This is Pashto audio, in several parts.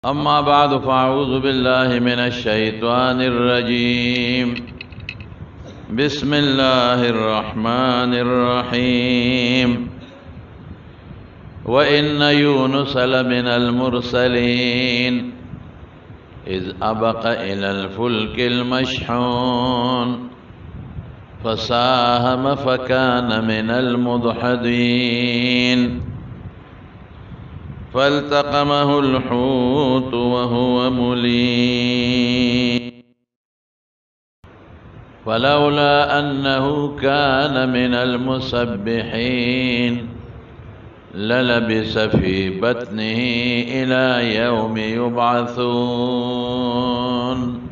أما بعد فأعوذ بالله من الشيطان الرجيم. بسم الله الرحمن الرحيم. وإن يونس لمن المرسلين إذ أبق إلى الفلك المشحون فساهم فكان من المدحضين فالتقمه الحوت وهو مليم فلولا أنه كان من المسبحين للبث في بطنه إلى يوم يبعثون.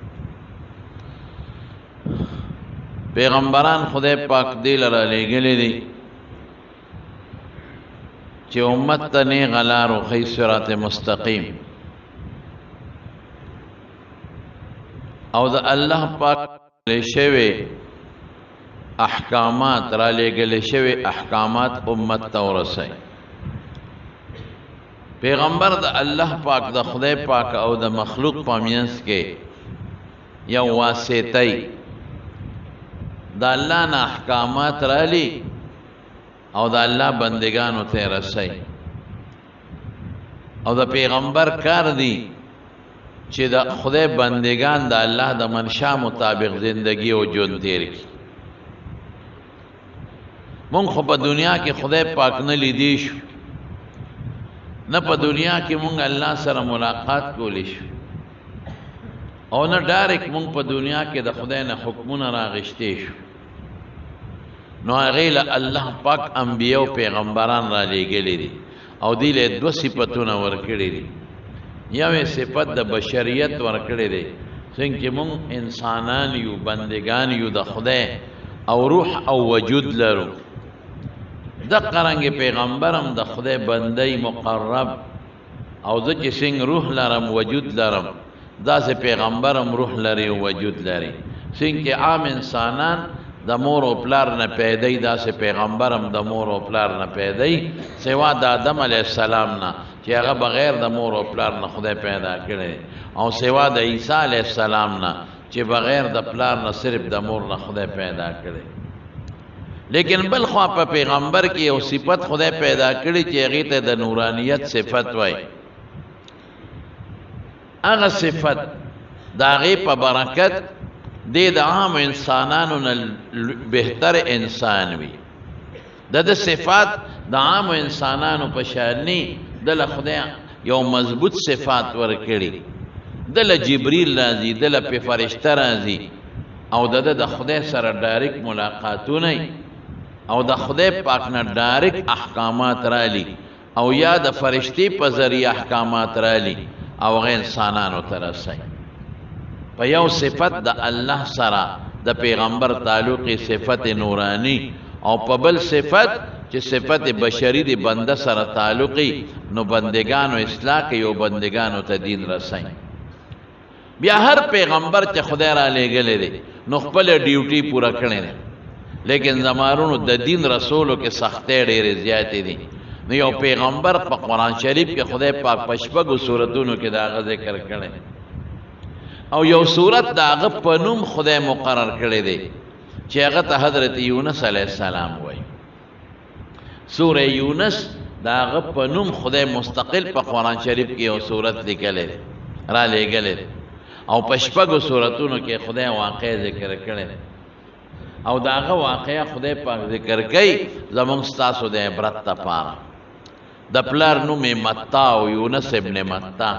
پیغمبران خدای پاک دی لرا لګلې دي چې امت ته نیغ لار وښیي صراط مستقیم، او د الله پاک شوی احکامات را لېږلې شوی احکامات امت ته ورسوي. پیغمبر د الله پاک د خدای پاک او د مخلوق په منځ کې یو واسطه د الله نه احکامات رالی او د الله بندگانو ته رسي، او د پیغمبر کار دی چې د خدای بندگان د الله د منشا مطابق زندگی او ژوند تیر کړي. مونږ خو په دنیا کې خدای پاک نه لیدی شو، نه په دنیا کې مونږ الله سره ملاقات کولی شو، او نه ډایرکټ مونږ په دنیا کې د خدای نه حکمونه راغشتې شو. نو هغې له الله پاک انبیا او پیغمبران را لېږلي دي، او دې له دوه صفتونه ورکړي دي. یو یې صفت د بشریت ورکړی دی، څنګه چې مونږ انسانان یو، بندگان یو د خدای، او روح او وجود لرو. دقه رنګې پیغمبر هم د خدای بندی مقرب، او زه چې څنګه روح لرم وجود لرم، داسې پیغمبر هم روح لري او وجود لري. څنګه چې عام انسانان د مور او پلار نه پیدای، داسې پیغمبر هم د مور او پلار نه پیدای، سوا د آدم علیه السلام نه چې هغه بغیر د مور او پلار نه خدای پیدا کړی، او سوا د عیسی علیه السلام نه چې بغیر د پلار نه صرف د مور نه خدای پیدا کړی. لیکن بل خوا په پیغمبر کې یو صفت خدای پیدا کړی چې هغې ته د نورانیت صفت وای. هغه صفت د هغې په برکت دی د عام انسانانو نه بهتر انسان وي. د صفات د عام انسانانو په شان نه، دله خدای یو مضبوط صفات ورکړي. دله جبریل راځي، دله پې فرشته راځي، او د خدای سره ډایرکټ ملاقاتونه، او د خدای پاک نه ډایرکټ احکامات رالی، او یا د فرشتې په ذریعه احکامات رالی، او هغه انسانانو ته رسي. په یو صفت د الله سره د پیغمبر تعلق صفت نورانی، او په بل صفت چې صفت بشری دی بنده سره تعلقی، نو بندگانو اصلاح کوي او بندگانو ته دین رسي. بیا هر پیغمبر چې خدای را لېږلی دی نو خپل ډیوټي پوره کړی دی، لیکن زمانونو د دین رسولو کې سختۍ ډېرې زیاتې دي. نو یو پیغمبر په قرآن شریف کې خدای پاک په شپږو سورتونو کې د هغه ذکر کړی، او یو صورت د هغه په نوم خدای مقرر کړی دی چې هغه ته حضرت یونس علیه السلام وایي. سوره یونس د هغه په نوم خدای مستقل په قرآن شریف کې یو صورت لیکلی دی، را لېږلی دی، او په شپږو صورتونو کې خدای واقع ذکر کړی دی، او د هغه واقعه خدای پاک ذکر کوي زموږ ستاسو د عبرت دپاره. د پلار نوم یې متا او یونس ابن متا.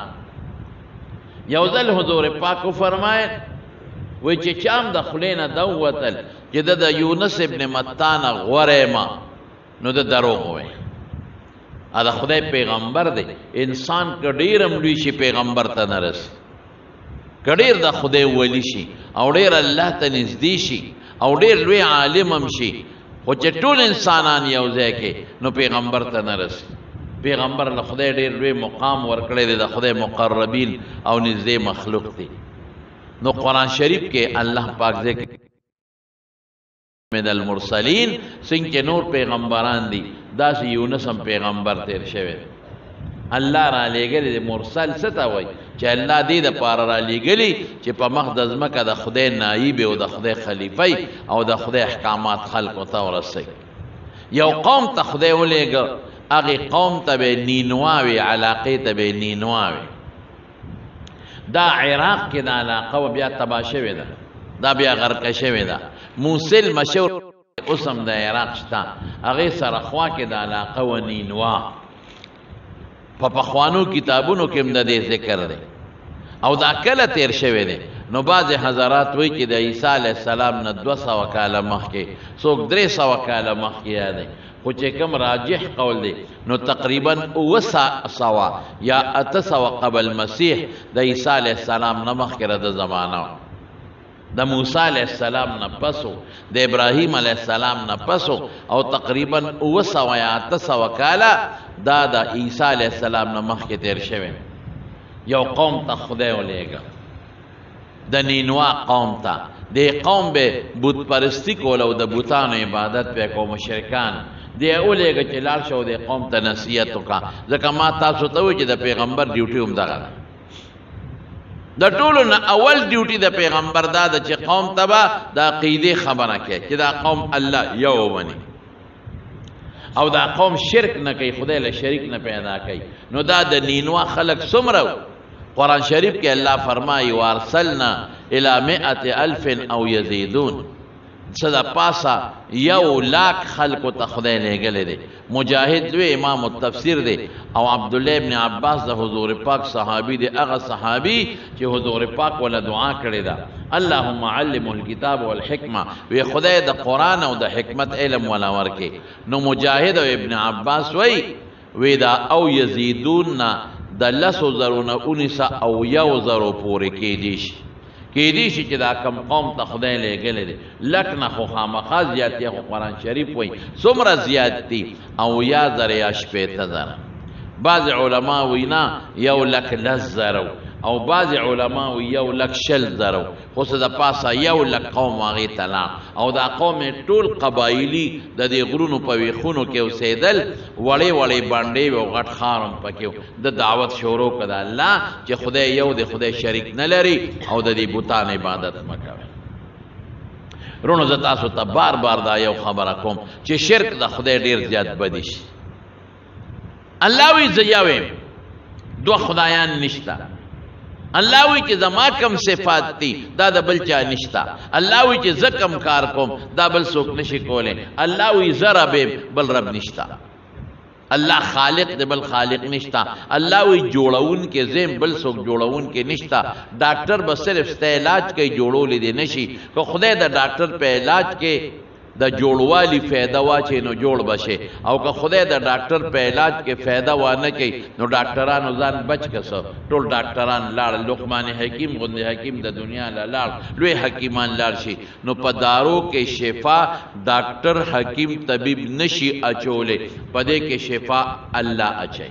یو ځل حضور پاک فرمایل وی چې چام د خولې نه ده ووتل چې د یونس ابن متا نه غوره یم، نو د دروغ وی. دا خدای پیغمبر دی. انسان که ډېر هم لوی شي پیغمبر ته نه رسي، که ډېر د خدای ولی شي، او ډېر الله ته نږدې شي، او ډېر لوی عالم هم شي، خو چې ټول انسانان یو ځای کې، نو پیغمبر ته نه رسي. پیغمبر له خدای ډېر لوی مقام ورکړی دی، د خدای مقربین او نږدې مخلوق دی. نو قرآن شریف کې الله پاک ذکر من المرسلین څنګه نور پیغمبران دي، داسې یونس هم پیغمبر تیر شوی. الله را لېږلی دی. مرسل څه ته وایي؟ چې الله دې دپاره را لېږلي چې په مخ د ځمکه د خدای نایب او د خدای خلیفه او د خدای احکامات خلکو ته ورسوي. یو قوم ته خدای ولېږه، هغې قوم ته به یې نینوا وي، علاقې ته به یې نینوا وي. دا عراق کې دا علاقه و بیا تباه شوې ده، دا بیا غرقه شوې ده. موسل مشهور اوس هم د عراق شته، هغې سره خوا کې د علاقه و نینوا. په پخوانو کتابونو کې هم د دې ذکر دی او دا کله تیر شوی دی. نو بعضې حضرات وایي چې د عیسی علیه السلام نه 200 کاله مخکې، څوک 300 کاله مخکې یادوي، خو چې کوم راجح قول دی نو تقریبا 900 یا 800 قبل مسیح د عیسی علیه السلام نه مخکې د زمانه، د موسی علیه السلام نه پسو، د ابراهیم علیه السلام نه پسو، او تقریبا 900 یا 800 کاله دا د عیسی علیه السلام نه مخکې تیر شوی. یو قوم ته خدای ولېږه، د نینوا قوم ته. دې قوم به بت پرستی کول او د بوتانو عبادت به کو مشرکان. دې ولېږه چې لاړ شو دې قوم ته نصیحت وکړه. ځکه ما تاسو ته وایي چې د پیغمبر ډیوټي هم دغه ده. د ټولو نه اول ډیوټي د پیغمبر دا ده چې قوم ته به د عقیدې خبره کوي چې دا قوم الله یو ومني او دا قوم شرک نه کوي، خدای له شریک نه پیدا کوي. نو دا د نینوا خلق څومره قرآن شریف کې الله فرمایي وارسلنا الی 100,000 او یزیدون، څه د پاسه 100,000 خلکو ته خدای لېږلی دی. مجاهد لوی امام التفسیر دی او عبدالله ابن عباس د حضور پاک صحابي دی، هغه صحابي چې حضور پاک ولا دعا کړې ده اللهم علمه الکتاب والحکمه، وی خدای د قرآن او د حکمت علم ولا ورکې. نو مجاهد او ابن عباس وی دا او یزیدون نه د 10,000 نه 19 او 1,000 پورې کېدی شي چې دا کم قوم ته خدای لېږلی دی. لک نه خو خامخا زیات دی، خو قرآن شریف وایي څومره زیات دي، او 1,000 یا 80,000. بعض علما وایي نه 1,00,000 او بعض علما وایي 1,20,000، خو څه د پاسه 1,00,000 قوم هغې ته لاړ او دا قوم ټول قبایلي د دې غرونو په ویښونو کې اوسېدل، وړې وړې بانډې وې او غټ ښار هم پکې و. د دعوت شروع کړه د الله چې خدای یو دی، خدای شریک نه لري او د دې بوتان عبادت مه کوئ. رونو زه تاسو ته بار بار دا یو خبره کوم چې شرک د خدای ډېر زیات بدی شي. الله وایي زه یو یم، 2 خدایان نشته. الله وی چې زما کم صفات دي دا د بل چا نشته. الله وی چې زه کم کار کوم دا بل څوک نشي کولی. الله وی زه رب یم، بل رب نشته. الله خالق دی، بل خالق نشته. الله وی جوړون کې زم بل څوک جوړون کې نشته. ډاکټر به صرف ستا علاج کوي، جوړولی دی نشي. که خدای د ډاکټر په علاج کې د جوړوالي فایده واچي نو جوړ بشي، او که خدای د ډاکټر په علاج کې فایده وانه کوي نو ډاکټرانو ځان بچ کسه. ټول ډاکټران لاړ، لقمان حکیم غوندې حکیم د دنیا له لاړ، لوی حکیمان لاړ شي. نو په دارو کې شفا ډاکټر حکیم طبیب نشي اچولی، په دې کې شفا الله اچي.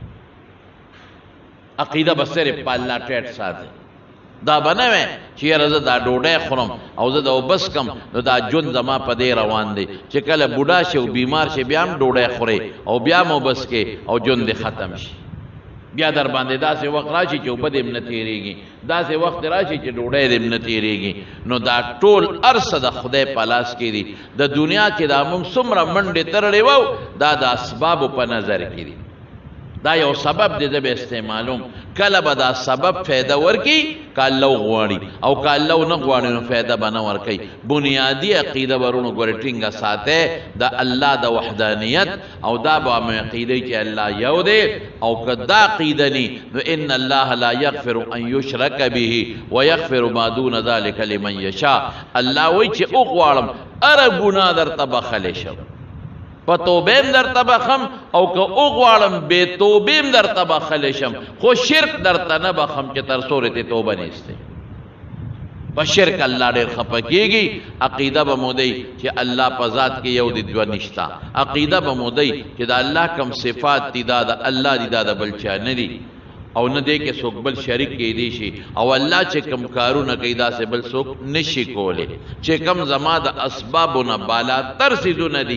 عقیده به صرف په الله ټیټ ساتي. دا بنوي چې یاره زه دا ډوډۍ خورم او زه دا وبس کم نو دا ژوند زما په دې روان دی چې کله بوډا شي او بیمار شي بیا هم ډوډۍ خورې او بیا هم وبس کې او ژوند دې ختم شي. بیا در باندې داسې وخت راشي چې اوبه دې هم نه تېرېږي، داسې وخت راشي چې ډوډۍ دې هم نه تېرېږي. نو دا ټول ارسه د خدای په لاس کې دي. د دنیا کې دا موږ څومره منډې ترړې وو دا د اسبابو په نظر کې دي. دا یو سبب دی زه به استعمالوم. کله به دا سبب فایده ورکي که الله وغواړي، او که الله ونه غواړي نو فایده به نه ورکوي. بنیادي عقیده به ورونو ګورې ټینګه ساتئ د الله د وحدانیت، او دا به مو عقیده چې الله یو دی. او که دا عقیده ني نو ان الله لا یغفر ان یشرک به ویغفر ما دون ذلک لمن یشاء. الله وایي چې وغواړم هره ګناه درته بخلی شم، په توبېم درته بخم، او که وغواړم بې توبېم درته بخلی شم، خو شرک درته نه بخم چې تر څو رې توبه نیستې. په شرک الله ډېر خفه کېږي. عقیده به مو دی چې الله په ذات کې یو دی، دوه نشته. عقیده به مو دی چې د الله کم صفات دي دا د الله دي، دا د بل چا نه دي، او نه دی کې څوک بل شریک کېدی شي. او الله چې کم کارونه کوي داسې بل څوک نشي کولی. چې کم زما د اسبابو نه بالاتر څیزونه دي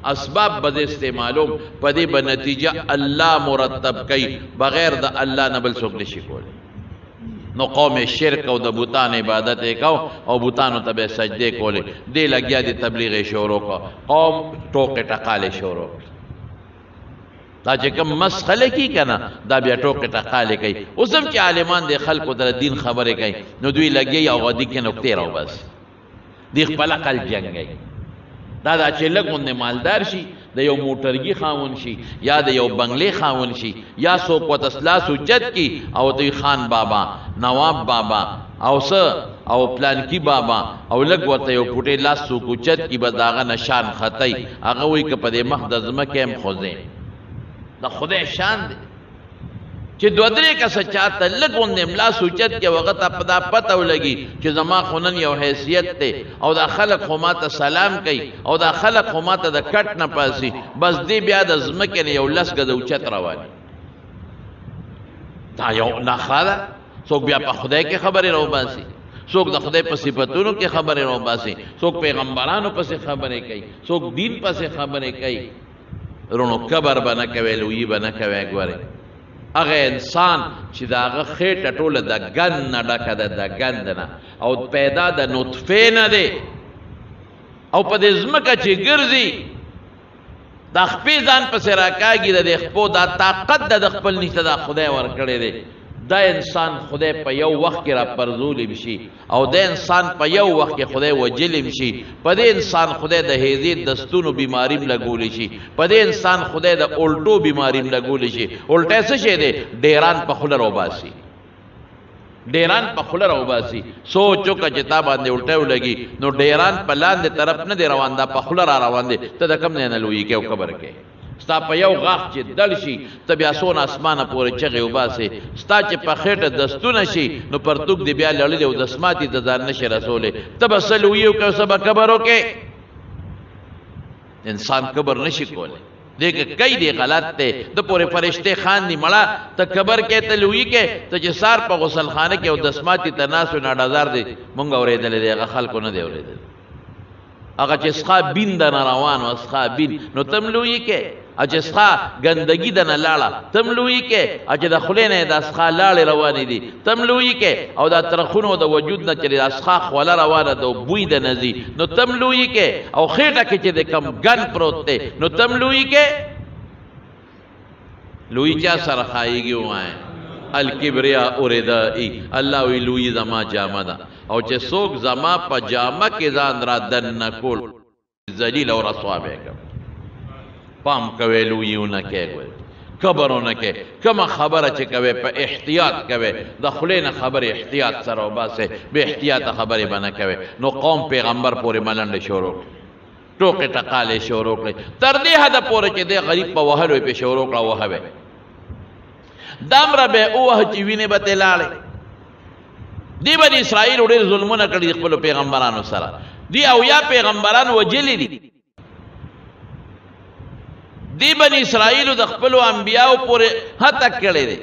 اسباب به استعمالوم په دې به نتیجه الله مرتب کوي بغیر د الله نه بل څوک نشي کولی نو قوم شرک او د بوتان عبادت کو او بوتانو ته به سجدې کولې دې لګیا دي تبلیغ شروع کو قوم ټوکې ټقالې شروع دا چې کوم مسخله کی کنه دا بیا ټوکې ټقالې کوي اوس هم چې عالمان د خلکو د دین خبرې کوي نو دوی لګي او غدي کې نقطې راو بس دی خپل عقل جنګي دا چې لګون مالدار شي د یو موټرګي خاون شي یا د یو بنگلې خاون شي یا څوک وتسلا سوچت کی او دوی خان بابا نواب بابا او او پلان کی بابا او لګ ورته یو پټې لاس سوچت کی بداغه نشان خطي هغه وی ک په دې مقدس مکه هم خوځي د خدای شان دی چې دوه درې کسه چاته لګون املا سوچت کې وخت په دا پته ولګي چې زما خونن یو حیثیت ته او دا خلق خو ماته سلام کوي او دا خلق خو ماته د کټ نه پاسي بس دې بیا د زمکه نه یو لس غد اوچت رواني دا یو نه خاله څوک بیا په خدای کې خبرې راو باسي څوک د خدای په صفاتونو کې خبرې راو باسي څوک پیغمبرانو پسې خبرې کوي څوک دین پسې خبرې کوي رونو کبر بنه کوي لوی بنه کوي ګوره هغه انسان چې دا هغه خېټه ټوله د ګن نه ډکه ده د ګند نه او پیدا د نطفې نه دی او په دې ځمکه چې ګرځي دا خپې ځان پسې راکاږي د دې خپو دا طاقت د خپل نشته دا خدای ورکړی دی دا انسان خدای په یو وخت کې را پرزولی شي او دا انسان په یو وخت کې خدای وجلی شي په دې انسان خدای د هیزې دستونو بیماریم لګولی شي په دې انسان خدای د الټو بیماریم لګولی شي الټه څه شی دی ډیران په خوله راوباسي ډیران په خوله راوباسي سوچو که چې تا باندې الټه ولګي نو ډیران په لاندې طرف نه دی روان دا په خوله را روان دی ته د کم نه لویږي او خبر کې ستا په یو غاښ چې دل شي ته بیا څونه اسمانه پورې چغې وباسې ستا چې په خېټه دستونه شي نو پرتوک دې بیا لړلې او دسماتې د ځان نشي رسولی ته به څه لویي وکړې او څه به کبر وکړې انسان کبر نشي کولی دې کې کوي دی غلط دی د پورې فرشتې خاندي مړه ته کبر کې ته لویي کې ته چې سار په غسل خانه کې او دسماتې ته ناست و ناډازار دی مونږ اورېدلی دی هغه خلکو نه دی اورېدلی هغه چې سخا بین د نه روان و سخا بین نو تم لویي کې چې سخا ګندګي د نه لاړه تم لویي کې چې د خولې نه د سخا لاړې روانې دي تم لویي کې او د ترخونو د وجود نه چې د سخا خوله روانه ده او بوی د نه ځي نو تم لویي کې او خېټه کې چې د کم ګن پروت دی نو تم لویي کې لویي چا سره خایږي وایي الکبریا ردائی الله وی لوی زما جامه ده او چې څوک زما په جامه کې ځان را دننه کول ذلیل او رسوا به کوي پام کوي لویونه کوي کبرونه کوي کومه خبره چې کوي په احتیاط کوي د خولې نه خبرې احتیاط سره وباسي به احتیاط خبرې به نه کوي نو قوم پیغمبر پورې ملنډې شروع ټوکې ټقالې شروع کړې تر دې حده پورې چې دی غریب په وهلو یې پې شروع کړه وهوی دامره به اوه چې وینې به ترې لاړې دی بني اسرائیل ډېر ظلمونه کړي خپلو پیغمبرانو سره دی اویا پیغمبران وجلي دي دی بني اسرائیلو د خپلو انبیاو پورې هتک کړی دی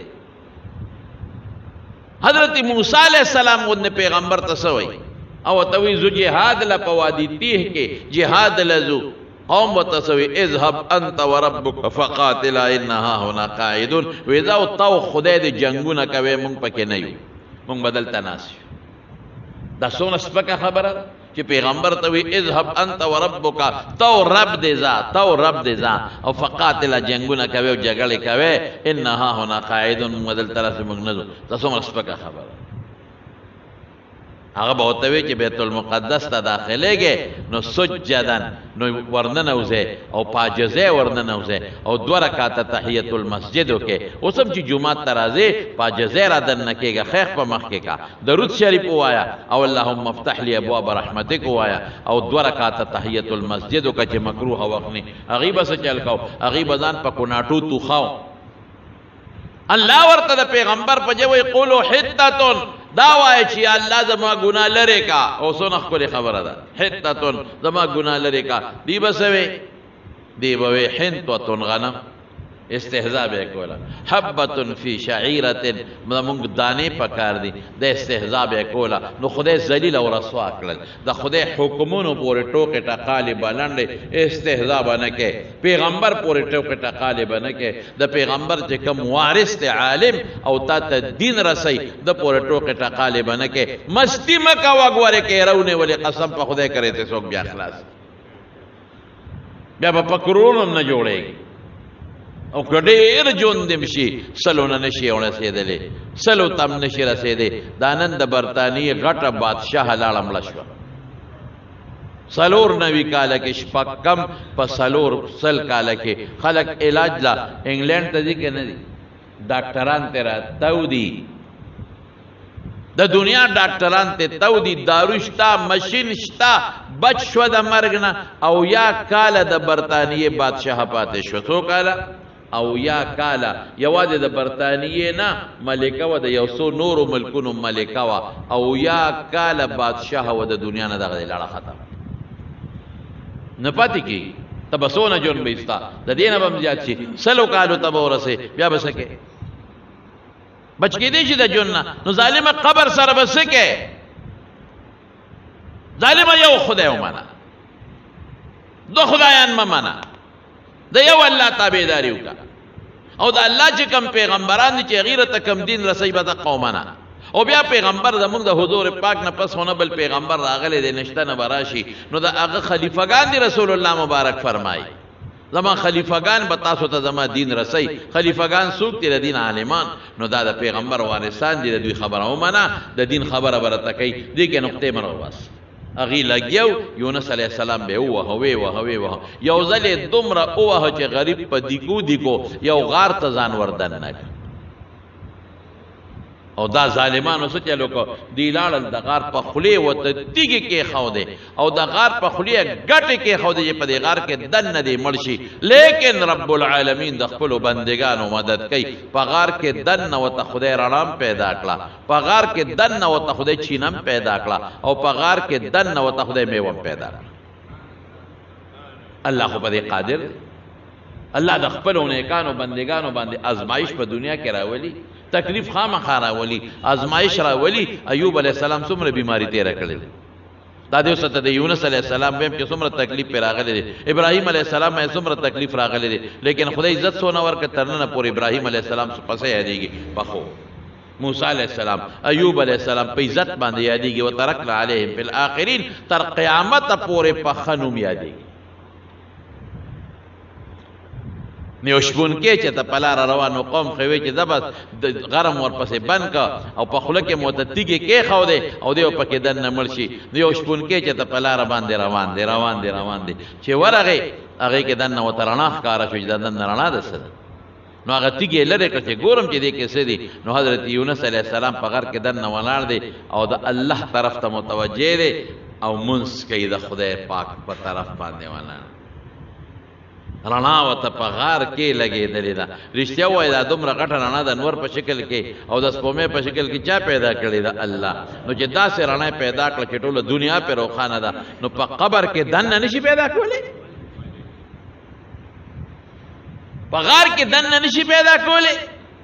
حضرت موسی علیہ السلام غوندې پیغمبر ته څه وایي او ورته وایي زه جهاد له په وادي تیه کې جهاد له ځو قوم وتسوي اذهب انت وربك فقاتلا انها هنا قاعدون واذا تو خدای د جنگونه کوي مونږ پکې نه یو مونږ بدل تناس دا څونه سپکه خبره چې پیغمبر ته وی اذهب انت وربك تو رب دې ځه او فقاتلا جنگونه کوي او جګړه کوي انها هنا قاعدون بدل تناس مونږ نه ځو دا څونه سپکه خبره هغه به ورته وی چې بیت المقدس ته داخلېږې نو سجدن نو ورننوځې او پاجزې ورننوځې او 2 رکعاته تحیت المسجد وکې اوس هم چې جومات ته راځې پاجزې را دننه کېږه خیخ په مخ کې کا درود شریف ووایه او اللهم افتح لي ابواب رحمتک ووایه او 2 رکعاته تحیت المسجد وکړه چې مکروه وخت نه هغې به څه چل کو هغې به ځان په کوناټو توخاو الله ورته د پیغمبر په جوی قولو حتتون دا وای چې الله زما ګناه لري کا او څونه ښکلې خبره ده حتتون زما ګناه لري کا دی به څه وی دی به وی حنطتون غنم استهزاء به کوله. حبة فی شعیرة موږ دانې پکار دي د استهزاء به کوله. نو خدای ذلیل او رسوا کړل. د خدای حکمونو پورې ټوکې ټقالې بلنډې استهزاء به نه کوې. پیغمبر پورې ټوکې ټقالې به نه کوې. د پیغمبر چې کوم وارث دی عالم او تا ته دین رسوي د پورې ټوکې ټقالې به نه کوې. مستی مه کوه ګورې که یې راونیولې قسم په خدای کرې ته څوک بیا خلاص بیا به په کرونو هم نه جوړېږي. او که ډېر ژوند دې شي سلو نه نشي رسېدلی، سلو ته هم نشي رسېدی. دا نن د برطانیې غټه بادشاه لاړه مړه شوه. 94 کاله کې شپږ کم په 400 کاله کې خلک علاج لا انګلینډ ته ځي که نه دي؟ ډاکټران ته راتاو دي، د دنیا ډاکټران ته تو دي. دارو شته، مشین شته، بچ شوه د مرګ نه. او یا کاله د برطانیې بادشاه پاتې شوه. څو کاله؟ او یا کاله. یوازې د برطانیې نه ملکه وه، د یو څو نورو ملکونو ملکه وه. او یا کاله بادشاه وه، د دنیا نه دغه لړه ختم نه پاتې کېږي. ته به څونه ژوند به ستا د دې نه به هم زیات شي. 100 کالو ته به ورسې بیا به څه کوې؟ بچ کېدی شي د ژوند نه. نو ظالمه قبر سره به څه کوې؟ ظالمه یو خدای ومنه، دو خدایان مه منه، د یو الله تابعداري وکړه. او د الله چې کوم پیغمبران دي چې هغې ته کوم دین رسوي به دقه ومنه. او بیا پیغمبر زمونږ د حضور پاک نه پس خو نه بل پیغمبر راغلی دی، نشته نه به راشي. نو د هغه خلیفګان دي رسول الله مبارک فرمایي زما خلیفګان به تاسو ته زما دین رسوي. خلیفګان څوک دي؟ د دین عالمان. نو دا د پیغمبر وارثان دي، د دوی خبره ومنه، د دین خبره به راته کوي. دې کې نقطې مه راوباسه. هغې لګیو یونس علیه السلام به یې ووهه ویې وهه ویې وهه. یو ځل یې دومره ووهه چې غریب په دیګو دیګو یو غار ته ځان وردننه کړ. او دا ظالمانو څه چل وکړه؟ دوی لاړل د غار په خولې ورته تیږې کېښودې او د غار په خولې یې ګټې کېښودې چې په دې غار کې دننه دې مړ شي. لیکن رب العالمین د خپلو بندګانو مدد کوي. په غار کې دننه ورته خدای رڼام پیدا کړه، په غار کې دننه ورته خدای چینم پیدا کړه، او په غار کې دننه ورته خدای میوه پیدا کړه. الله خو په دې قادر دی. الله د خپلو نیکانو بندګانو باندې ازمایش په دنیا کې راولي، تکلیف خامخا راولي، ازمایش راولي. ایوب علیه السلام څومره بیماری تېره کړې ده. دا دې اوس ته د یونس علیه السلام ویم چې څومره تکلیف پرې راغلی دی. ابراهیم علیه السلام یې څومره تکلیف راغلی دی، لیکن خدای عزت څونه ورکړه تر ننه پورې ابراهیم علیه السلام پسې یادېږي پخو. موسی علیه السلام، ایوب علیه السلام په عزت باندې یادېږي. وترکنا علیهم فی الاخرین، تر قیامته پورې په ښه نوم یادېږي. نو شپون کې چې ته په لاره روان و قوم خو وی چې زه به غرم ورپسې بند که او په خوله کې مو ته تیږې کېښودې او دی پکې دننه مړ شي. نو یو شپون کې چې ته په لاره باندې روان دی روان دی روان دی چې ورغې هغې کې دننه ورته رڼا ښکاره شو چې دا دننه رڼا ده څه ده. نو هغه تیږې یې لرې کړه چې ګورم چې دې کې څه دي. نو حضرت یونس علیه السلام په غر کې دننه ولاړ دی او د الله طرف ته متوجه دی او منځ کوي د خدای پاک په طرف باندې ولاړ. رڼا ورته په غار کې لګېدلې ده. رښتیا ووایي دا دومره غټه رڼا د انور په شکل کې او د سپومې په شکل کې چا پیدا کړې ده؟ الله. نو چې داسې رڼا پیدا کړه چې ټوله دنیا پې روښانه ده، نو په قبر کې دننه نشي پیدا کولی؟ په غار کې دننه نشي پیدا کولی؟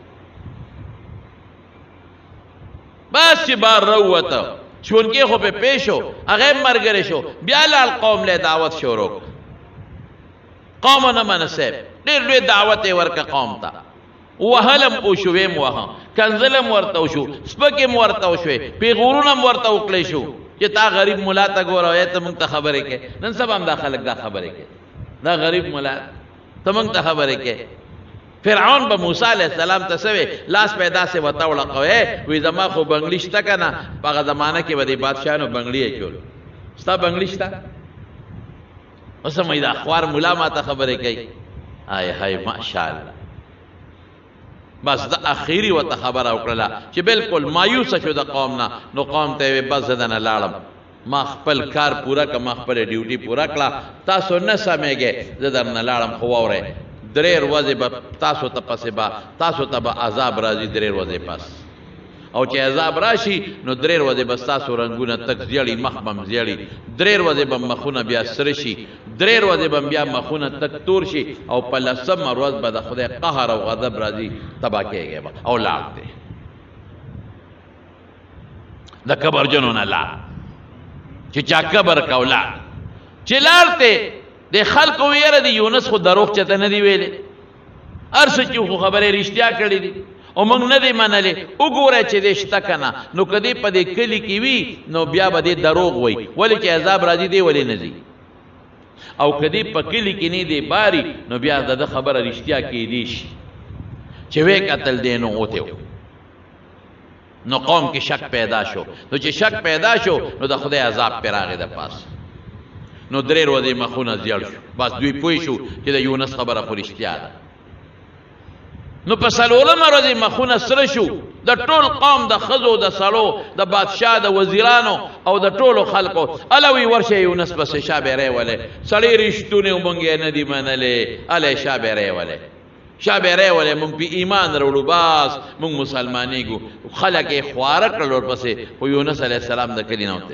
بس چې بار راووته چونکې خو پې پیش شو، هغه یې ملګری شو، بیا لاړ قوم له دعوت شروع. قوم نه منه صاحب، ډېر لوی دعوت یې ورکړه قوم ته. وهلم وشو، ویم وهم، کنځلم ورته وشو، سپکم ورته وشوې، پیغورونه هم ورته وکړی شو چې تا غریب ملا ته ګوره وایې ته موږ ته خبرې کوې. نن سبا هم دا خلک دا خبرې کوي، دا غریب ملا ته موږ ته خبرې کوې. فرعون به موسی علیه السلام ته څه وی؟ لاس به یې داسې ورته وړقوی، وایي زما خو بنګلي شته که نه؟ په هغه زمانه کې به د بادشاهانو بنګلي یې چول. ستا بنګلي شته؟ اوس هم دا خوار ملا ما ته خبرې کوي. های های ماشاءالله. بس د اخیری ورته خبره وکړله چې بالکل مایوسه شو د قوم نه. نو قوم ته یې وی بس زه دنه لاړم، ما خپل کار پوره کړه، ما خپله ډیوټي پوره کړه، تاسو نه سمیږئ، زه درنه لاړم. خو واورئ 3 ورځې به تاسو ته پسې به تاسو ته به عذاب راځي، 3 ورځې پس. او چې عذاب راشي نو درې ورځې به ستاسو رنګونه تک زیړي مخ به هم زیړي درې ورځې به مخونه بیا سره شي درې ورځې به بیا مخونه تک تور شي او په لسمه ورځ به د خدای قهر او غضب راځي تباه کېږي به او لاړ دی د کبرجنو نه لاړ چې چا کبر کو لاړ چې لاړ دی د خلکو ویره د یونس خو دروغ چته نه دی ویلې هر څه چې خو خبرې رښتیا کړې دي او موږ نه دی منلې وګوره چې دې شته که نه نو که دې په دې کلي کې وي نو بیا به دې دروغ وی ولې چې عذاب راځي دی ولې نه ځي او که دې په کلي کې نه دی باري نو بیا د ده خبره رښتیا کېدی شي چې وی قتل دی نو اوتې نو قوم کې شک پیدا شو نو چې شک پیدا شو نو د خدای عذاب پې راغی د پاس نو درې ورځې مخونه زیړ شو بس دوی پوه شو چې د یونس خبره خو رښتیا ده نو په څلورمه ورځې مخونه سره شو د ټول قوم د ښځو د سړو د بادشاه د وزیرانو او د ټولو خلکو اله وی ورشه یونس پسې شا بیری ولی سړی رښتونې مونږ یې نه دي منلې اله شا بیری ولی شا بیری ولی مونږ پې ایمان راوړو بس مونږ مسلمانېږو خلک یې خواره کړل ورپسې خو یونس علیه السلام د کلي نه وتی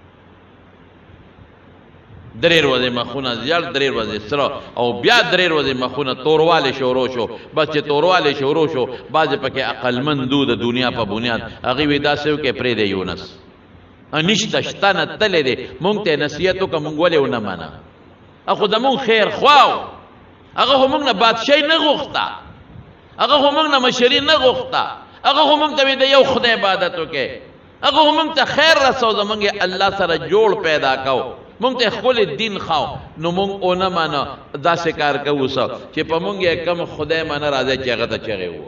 درې ورځې مخونه زیړ درې ورځې سره او بیا درې ورځې مخونه توروالی شروع شو بس چې توروالی شروع شو بعضې پکې عقلمندو د دنیا په بنیاد هغې وی داسې وکړې پرېږدی یونس نشته شته نه تللی دی مونږ ته یې نصیحت وکړه مونږ ولې ونه منه خو زمونږ خیر خواو هغه خو مونږ نه بادشاهي نه غوښته هغه خو مونږ نه مشري نه غوښته هغه خو مونږ ته وی د یو خدای عبادت وکړې هغه خو مونږ ته خیر رسو زمونږ یې الله سره جوړ پیدا کو مونږ ته خپل دین خاو نو مونږ اونه مانه داسې کار کوو څه چې په مونږ یې کم خدای منه راځي چې هغه ته چغې وو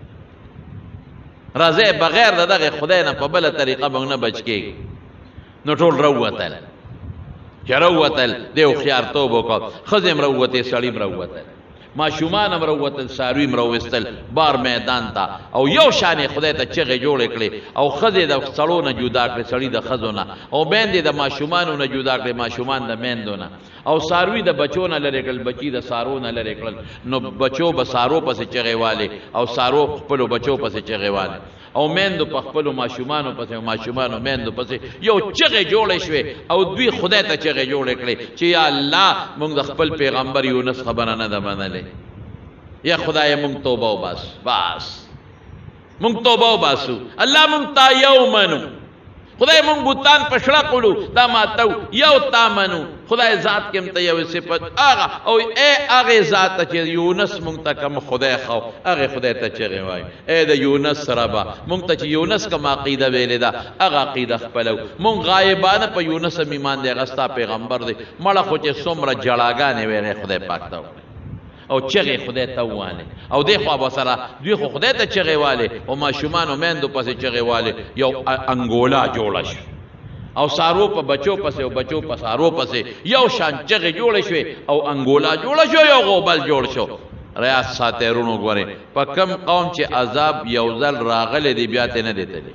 راځي بغیر د دغه خدای نه په بله طریقه مونږ نه بچ کېږي نو ټول راووتل چې راووتل دی هوښیارتوب وکړه ښځې هم راووتې سړي هم راووتل ماشومان هم راووتل څاروي هم راوویستل بار میدان ته او یو شانې خدای ته چغې جوړې کړې او ښځې د سړو نه جدا کړې سړي د ښځو نه او میندې د ماشومانو نه جدا کړې ماشومان د میندو نه او څاروي د بچو نه لرې کړل بچي د سارو نه لرې کړل نو بچو به سارو پسې چغې والې او سارو خپلو بچو پسې چغې والې او میندو په خپلو ماشومانو پسې او ماشومانو میندو پسې یو چغې جوړې شوې او دوی خدای ته چغې جوړې کړې چې یا الله موږ د خپل پیغمبر یونس خبره نه ده منلې یا خدای موږ توبه وباسو بس موږ توبه وباسو الله موږ تا یو منو خدای مونږ بوتان په شړه کړو دا ماتو یو تا منو خدای ذات کې هم ته یو صفت هغه او ای هغې ذات ته چې یونس مونږ ته کوم خدای خو هغې خدای ته چغې وایي ای د یونس ربه مونږ ته چې یونس کوم عقیده ویلې ده هغه عقیده خپلو مونږ غایبانه په یونس هم ایمان دی هغه ستا پیغمبر دی مړه خو چې څومره جړاګانې ویلې خدای پاک ته او چغې خدای ته ووالې او دې خوا به سره دوی خو خدای ته چغې والې او ماشومانو میندو پسې چغې والې یو انګولا جوړه شوه او سارو په بچو پسې او بچو په سارو پسې یو شان چغې جوړې شوې او انګولا جوړه شو یو غوبل جوړ شو ریاض ساترونو ګورې په کم قوم چې عذاب یو ځل راغلی دی بیا ته نه دی تللی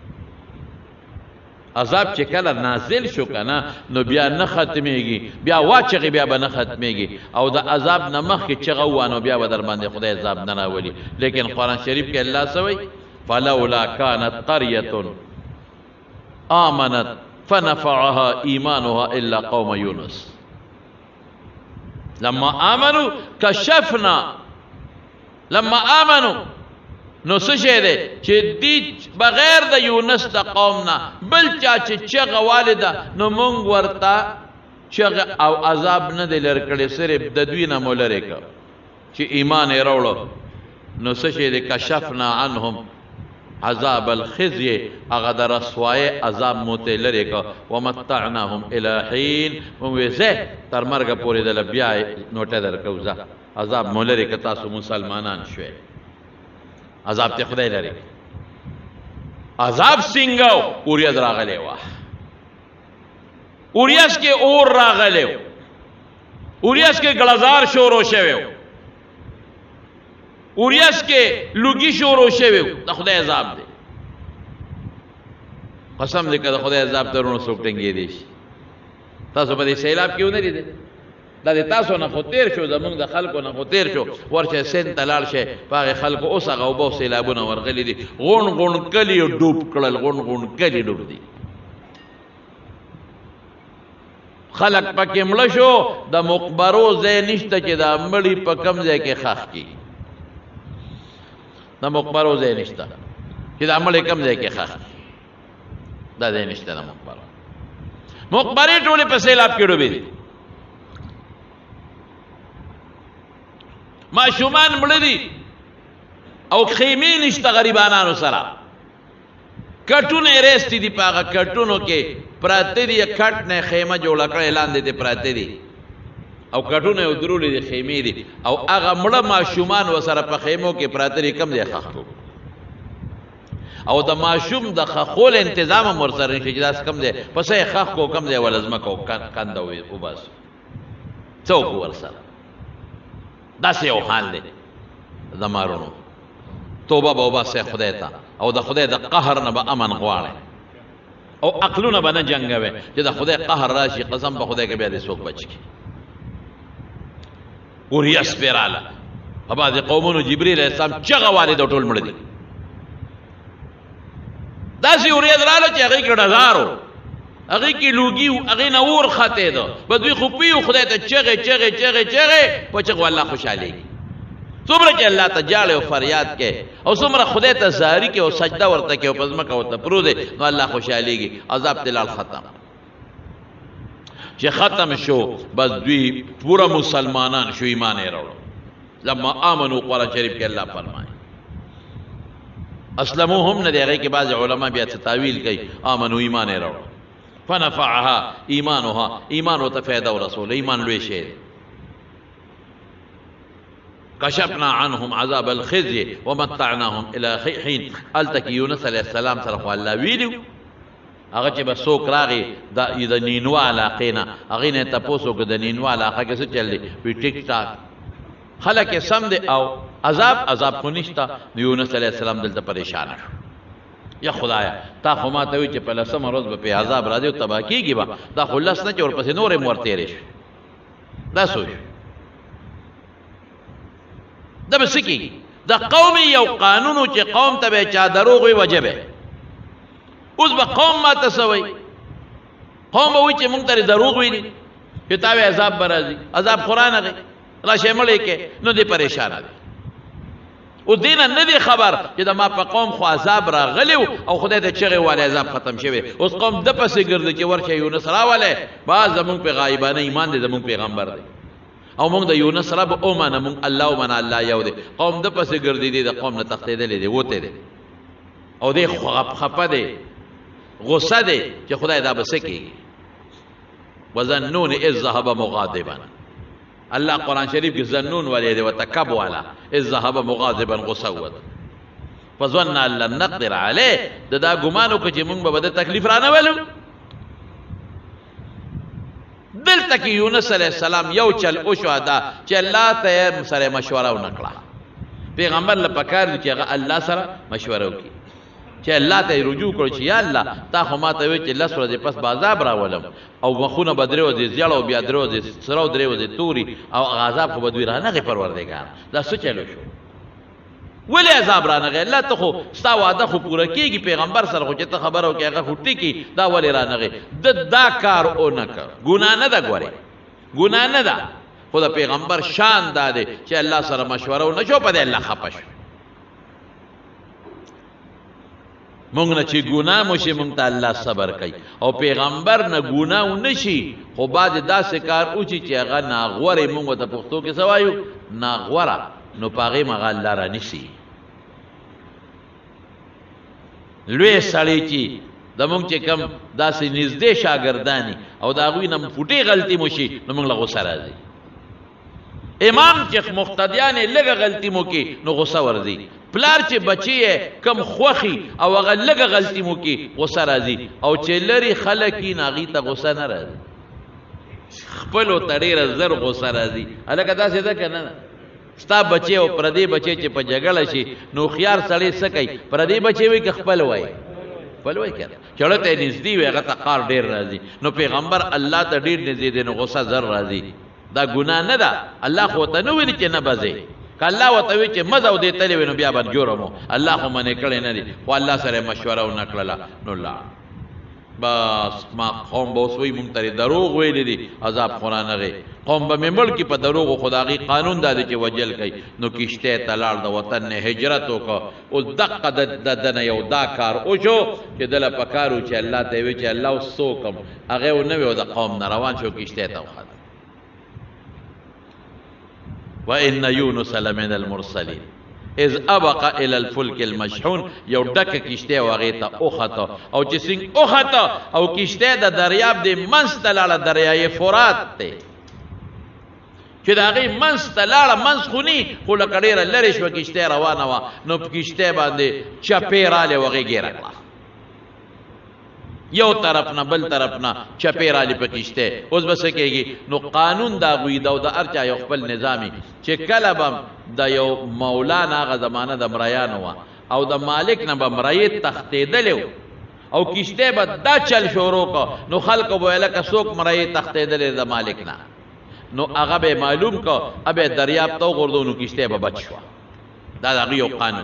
عذاب چې کله نازل شو کنه نو بیا نه ختمیږي بیا واچغې بیا به نه ختمیږي او د عذاب نه مخکې چغه ووانو بیا به در باندې خدای عذاب نه راولي لیکن قرآن شریف کې الله څه وایي فلولا كانت قرية آمنت فنفعها إيمانها إلا قوم يونس لما آمنوا كشفنا لما آمنوا نو څه شی دی چې دی بغیر د یونس د قوم نه بل چا چې چغه والده نو مونږ ورته چغه او عذاب نه دی لر کړی صرف د دوی نه مو لرې کړ چې ایمان یې راوړو نو څه شی دی کشفنا عنهم عذاب الخزي هغه د رسوایۍ عذاب مو ته لرې کړ ومتعناهم الی حین مونږ وې ځه تر مرګه پورې دله بیا نوټه درکو ځه عذاب مو لرې کړ تاسو مسلمانان شوئ عذاب ته خدای لري عذاب څنګه اوریاز راغلی وه اوریاز کې اور راغلی اوریاز کې ګلزار شروع شوی اوریاز کې لوګي شروع شوی د خدای عذاب دی قسم دې که د خدای عذاب درونو څوک ټینګېدی شي تاسو په دې سیلاب کې ونه لیدل دا د تاسو نه خو تیر شو زمونږ د خلکو نه خو تیر شو ورشه سیند ته لاړ شئ په هغې خلکو اوس هغه اوبه او سیلابونه ورغلي دي غونډ غونډ کلي یې ډوب کړل غونډ غونډ کلي ډوب دي خلق پکې مړه شو د مقبرو ځای نشته چې دا مړي په کم ځای کې ښخ کړي د مقبرو ځای نشته چې دا مړي کم ځای کې ښخ دا ځای نشته د مقبرو مقبرې ټولې په سیلاب کې ډوبې دي ماشومان مړه دي او خیمې نشته غریبانانو سره کټونه ریستی دي په هغه کټونو کې پراته دي کټ نه خیمه جوړه کړې لاندې دې پراته دي او کټونه یې درولې دي خیمې دي او هغه مړه ماشومان ورسره په خیمو کې پراته دي کم ځای ښخ کړو او د ماشوم د خخول انتظام هم ورسره نشي چې داسې کم ځای پسه یې ښخ کړو کم ځای ولزمه کړو کنده وباسو څه وکړو ورسره داسې یو حال دی د مارونو توبه به وباسئ خدای ته او د خدای د قهر نه به امن غواړئ او عقلونه به نه جنګوئ چې د خدای قهر راشي قسم په خدای کې بیا دې څوک بچ کړي وریا سپېراله په بعضې قومونو جبریل علیه السلام چغه والد او ټول مړه دي داسې ورید راله چې هغې کې ډزار و هغې کې لوګي و هغې نه اور ختېده به دوی خو پوي خدای ته چغې چغې چغې چغې په چغو الله خوشحالېږي څومره چې الله ته جاړې او فریاد کې او څومره خدای ته زاري کې او سجده ورته کې او په ځمکه ورته پرو دی نو الله خوشحالېږي عذاب دلال ختم چې ختم شو بس دوی پوره مسلمانان شو ایمان یې راوړو لما آمنو قرآن شریف کې الله فرمایي اسلمو هم نه دی هغې کې بعض علما بیا څه تاویل کوي آمنو ایمان یې راوړو فنفعها ایمانها ایمان ورته فایده ورسوله ایمان لوی شی دی کشفنا عنهم عذاب الخزي ومتعناهم الى حين التك یونس علیه السلام سره خو الله ویلو هغه چې به څوک راغی د نینوا علاقې نه هغې نه یې تپوس وکړو د نینوا علاقه کې څه چل دی وی ټیک ټاک خلک یې سم دی او عذاب خو نشته نو یونس علیه السلام دلته پریشانه شو یا خدایا تا خو ما ته وایي چې په لسمه ورځ به پې عذاب راځي او تباه کېږي به دا خو لس نه چې ورپسې نورې هم ورتېرې شوې دا سوچ دا به څه کېږي د قوم یو قانون چې قوم ته به چا دروغ وي وجه به اوس به قوم ما ته څه وایي قوم به وایي چې مونږ ته دروغ ویلي چې تا وی عذاب به راځي عذاب خو رانغی راشئ مړی کې نو دې پریشانه دی او دې نه نه دی خبر چې د ما په قوم خو عذاب راغلی او خدای ته چغې والی عذاب ختم شوی اوس قوم ده پسې ګرځي چې ورشه یونس راولی بعض زمونږ په غایبانه ایمان دی زمونږ پیغمبر دی او مونږ د یونس رب ومنه مونږ الله ومنه الله یو دی قوم ده پسې ګرځېدی د قوم نه تښتېدلی دی وتی دی او دی خفه دی غصه دی چې خدای دا به څه کېږي وظنون اذ ذهب مغاضبا الله قرآن شریف کې ظنون والی دی وتکب والا اذ ذهب مغاضبا غصه وت فظن ان لن نقدر علیه د دا ګمان وکړه چې مونږ به د تکلیف رانه ولو دلته کې یونس علیه السلام یو چل وشو دا چې الله ته یې سره مشوره ونه کړه پیغمبر له پکار دی چې هغه الله سره مشوره وکړي چې الله ته رجوع کړو چې یا الله تا خو ما ته وایي چې لس ورځې پس به عذاب راولم او مخونه به درې ورځې زیړ او بیا درې ورځې سره او درې ورځې توري او عذاب خو به دوی رانغې پروردګار دا څه چلو شو ولې عذاب رانغې الله ته خو ستا وعده خو پوره کېږي پیغمبر سره خو چې ته خبره وکړې هغه خو ټیکي دا ولې رانغې دا کار ونه کړ ګناه نه ده ګورې ګناه نه ده خو د پیغمبر شان دا دی چې الله سره مشوره ونه شو په دې الله خفه شو مونږ نه چې ګناه مو شي مونږ ته الله صبر کوي او پیغمبر نه ګناه ونه شي خو بعد داسې کار وشي چې هغه ناغورې مونږ ته پښتو کې څه وایو ناغوره نو په هغې مغه الله رانیسي لوی سړی چې زمونږ چې کوم داسې نږدې شاګردانې او د هغوی نه فوټې غلطي مو شي نو مونږ له غوسه راځي امام چې مقتدیان یې لږه غلطي مو کې نو غوسه ورځي پلار چې بچی یې کم خوښي او هغه لږه غلطي مو کې غوسه راځي او چې لرې خلک یې نو هغې ته غوسه نه راځي خپلو ته ډېره زر غوسه راځي هلکه داسې ده که نه ستا بچی او پردی بچی چې په جګړه شي نو خيار سړی څه کوي پردی بچی وي که خپل وایي خپل وایي که چړه ته نږدې وي هغه ته قار ډېر راځي نو پیغمبر الله ته ډېر نږدې دی نو غوسه زر راځي دا ګناه نه ده الله خو ته نه ویلي چې نه بځې که الله ورته وایي چې مه ځه او دې تللی وې نو بیا به جرم و الله خو منې کړی نه دي خو الله سره یې مشوره ونه کړله نو لاړ بس ما قوم به اوس وایي مونږ ته دروغ ویلي دي عذاب خو رانغی قوم به مې مړ کي په دروغو خو د هغې قانون دا دی چې وجل کوي نو کشتۍ ته لاړ د وطن نه هجرت وکړه اوس دقه د نه یو دا کار وشو چې دله په کار و چې الله ته یې وایي چې الله اوس څه وکړم هغې ونه وی او د قوم نه روان شو کشتۍ ته وخته وإن يونس لمن المرسلين إذ أبق إلى الفلك المشحون یو ډکه کشتۍ هغې ته وخته او چې څنګه وخته او کشتۍ د دریاب د منځ ته لاړه دریای فرات دی چې د هغې منځ ته لاړه منځ خو نی خو لکه ډېره لرې شوه کشتۍ روانه وه نو په کشتۍ باندې چپې راغلې و هغې ګیره کړه یو طرف نه بل طرف نه چپې راغلې په کشتۍ اوس به څه کېږي نو قانون د هغوی ده او د هر چا یو خپل نظامي چې کله به د یو مولانا هغه زمانه د مریانو وه او د مالک نه به مریې تښتېدلی و او کشتۍ به دا چل شروع کړه نو خلکو به ویله که څوک مریې تښتېدلی د مالک نه نو هغه به معلوم کړه به دریاب ته وغورځو نو کشتۍ به بچ شوه دا د هغوی یو قانون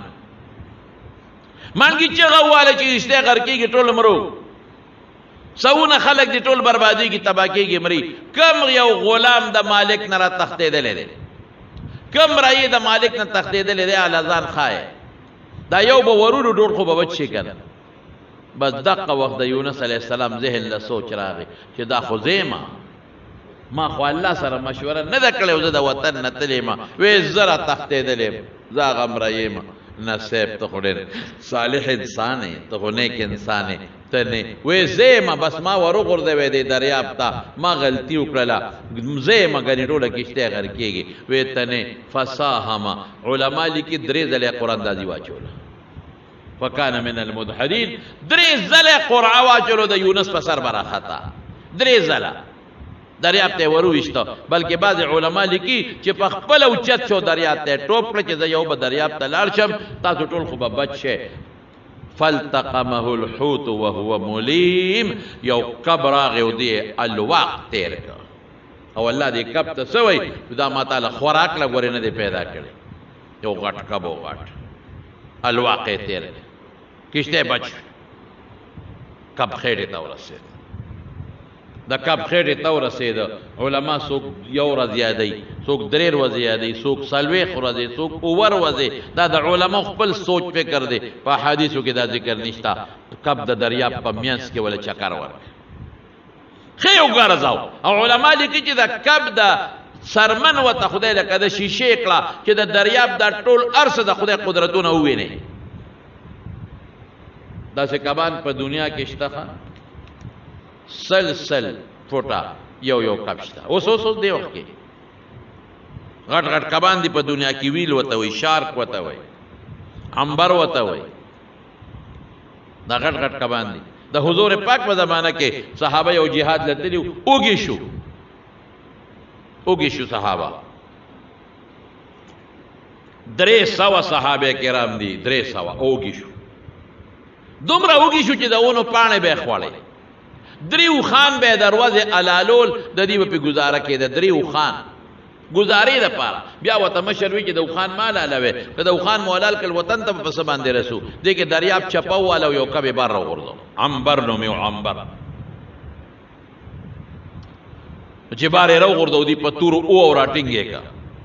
مالګي چغه وواله چې کشتۍ غر کېږي ټول مرو سونه خلق دی ټول بربادیږي تباه کېږي مري کم یو غلام د مالک نه را تښتېدلی دی کم رایې د مالک نه تښتېدلی دی اله ځان ښایه دا یو به ورونو ډوډ خو به بچ شي که بس دقه وخت د یونس علیه السلام ذهن له سوچ راغی چې دا خو زیمه ما خو الله سره مشوره نه ده کړې زه د وطن نه تللی یم وی زه را تښتېدلی یم زه هغه مریې یم نه صاحب ته خو ډېر صالح انسان یې ته خو نیک انسان یې ته نه وی زه یم بس ما ور وغورځوی دی دریاب ته ما غلطي وکړله زه یم ګنې ټوله کشتۍ غر کېږي وی ته نه فساهمه علما لیکي درې ځلې قراندازي واچوله فکان من المدحرین درې ځلې قرعه واچولو د یونس په سر به راخته درې ځله دریاب ته ورویشته بلکې بعض علما لیکي چې په خپل اوچت شو دریاب ته ټوپ کړه چې زه یو به دریاب ته لاړ شم تاسو ټول خو به بچ شئ فالتقمه الحوت وهو ملیم یو کب راغی او دې الواق تیر کړ او الله دې کب ته څه وایي دا ما تعالی خوراک له ګورې نه دی پیدا کړی یو غټ کب و غټ الواق یې تیر کشتۍ بچ کب خېټې ته ورسېد د کب خېټې ته ورسېده علما څوک یو ورځ یادوي څوک درې ورځې یادوي څوک څلوېښت ورځې څوک اووه ورځې دا د علما خپل سوچ فکر دی په احادیثو کې دا ذکر نشته کب د دریاب په منځ کې ولې چکر ورکړي ښه یو ګرځاو او علما لیکي چې د کب د سرمن ورته خدای لکه د شیشې کړه چې د دریاب دا ټول هر څه د خدای قدرتونه وویني داسې کبان په دنیا کې شته سل فوټه یو کب شته اوس دې وخت کې غټ غټ کبان دي په دنیا کې ویل ورته وایي شارک ورته وایي عنبر ورته وایي دا غټ غټ کبان دي د حضور پاک په زمانه کې صحابه یو جهاد لتلی اوږې شو صحابه 300 صحابه کرام دي 300 اوږې شو دومره اوږې شو چې د ونو پاڼې به یې خوړې دریو خان به دروازه علالول د دې په گزاره کې د دریو خان گزارې لپاره بیا وته مشر وی چې د خان مال علوي که د خان مولال کل وطن ته په سبا باندې رسو دې کې دریاب چپاو والو یو کبه بار راغورځو عنبر نو میو عنبر چې بار راغورځو دی په تور او راټینګې کا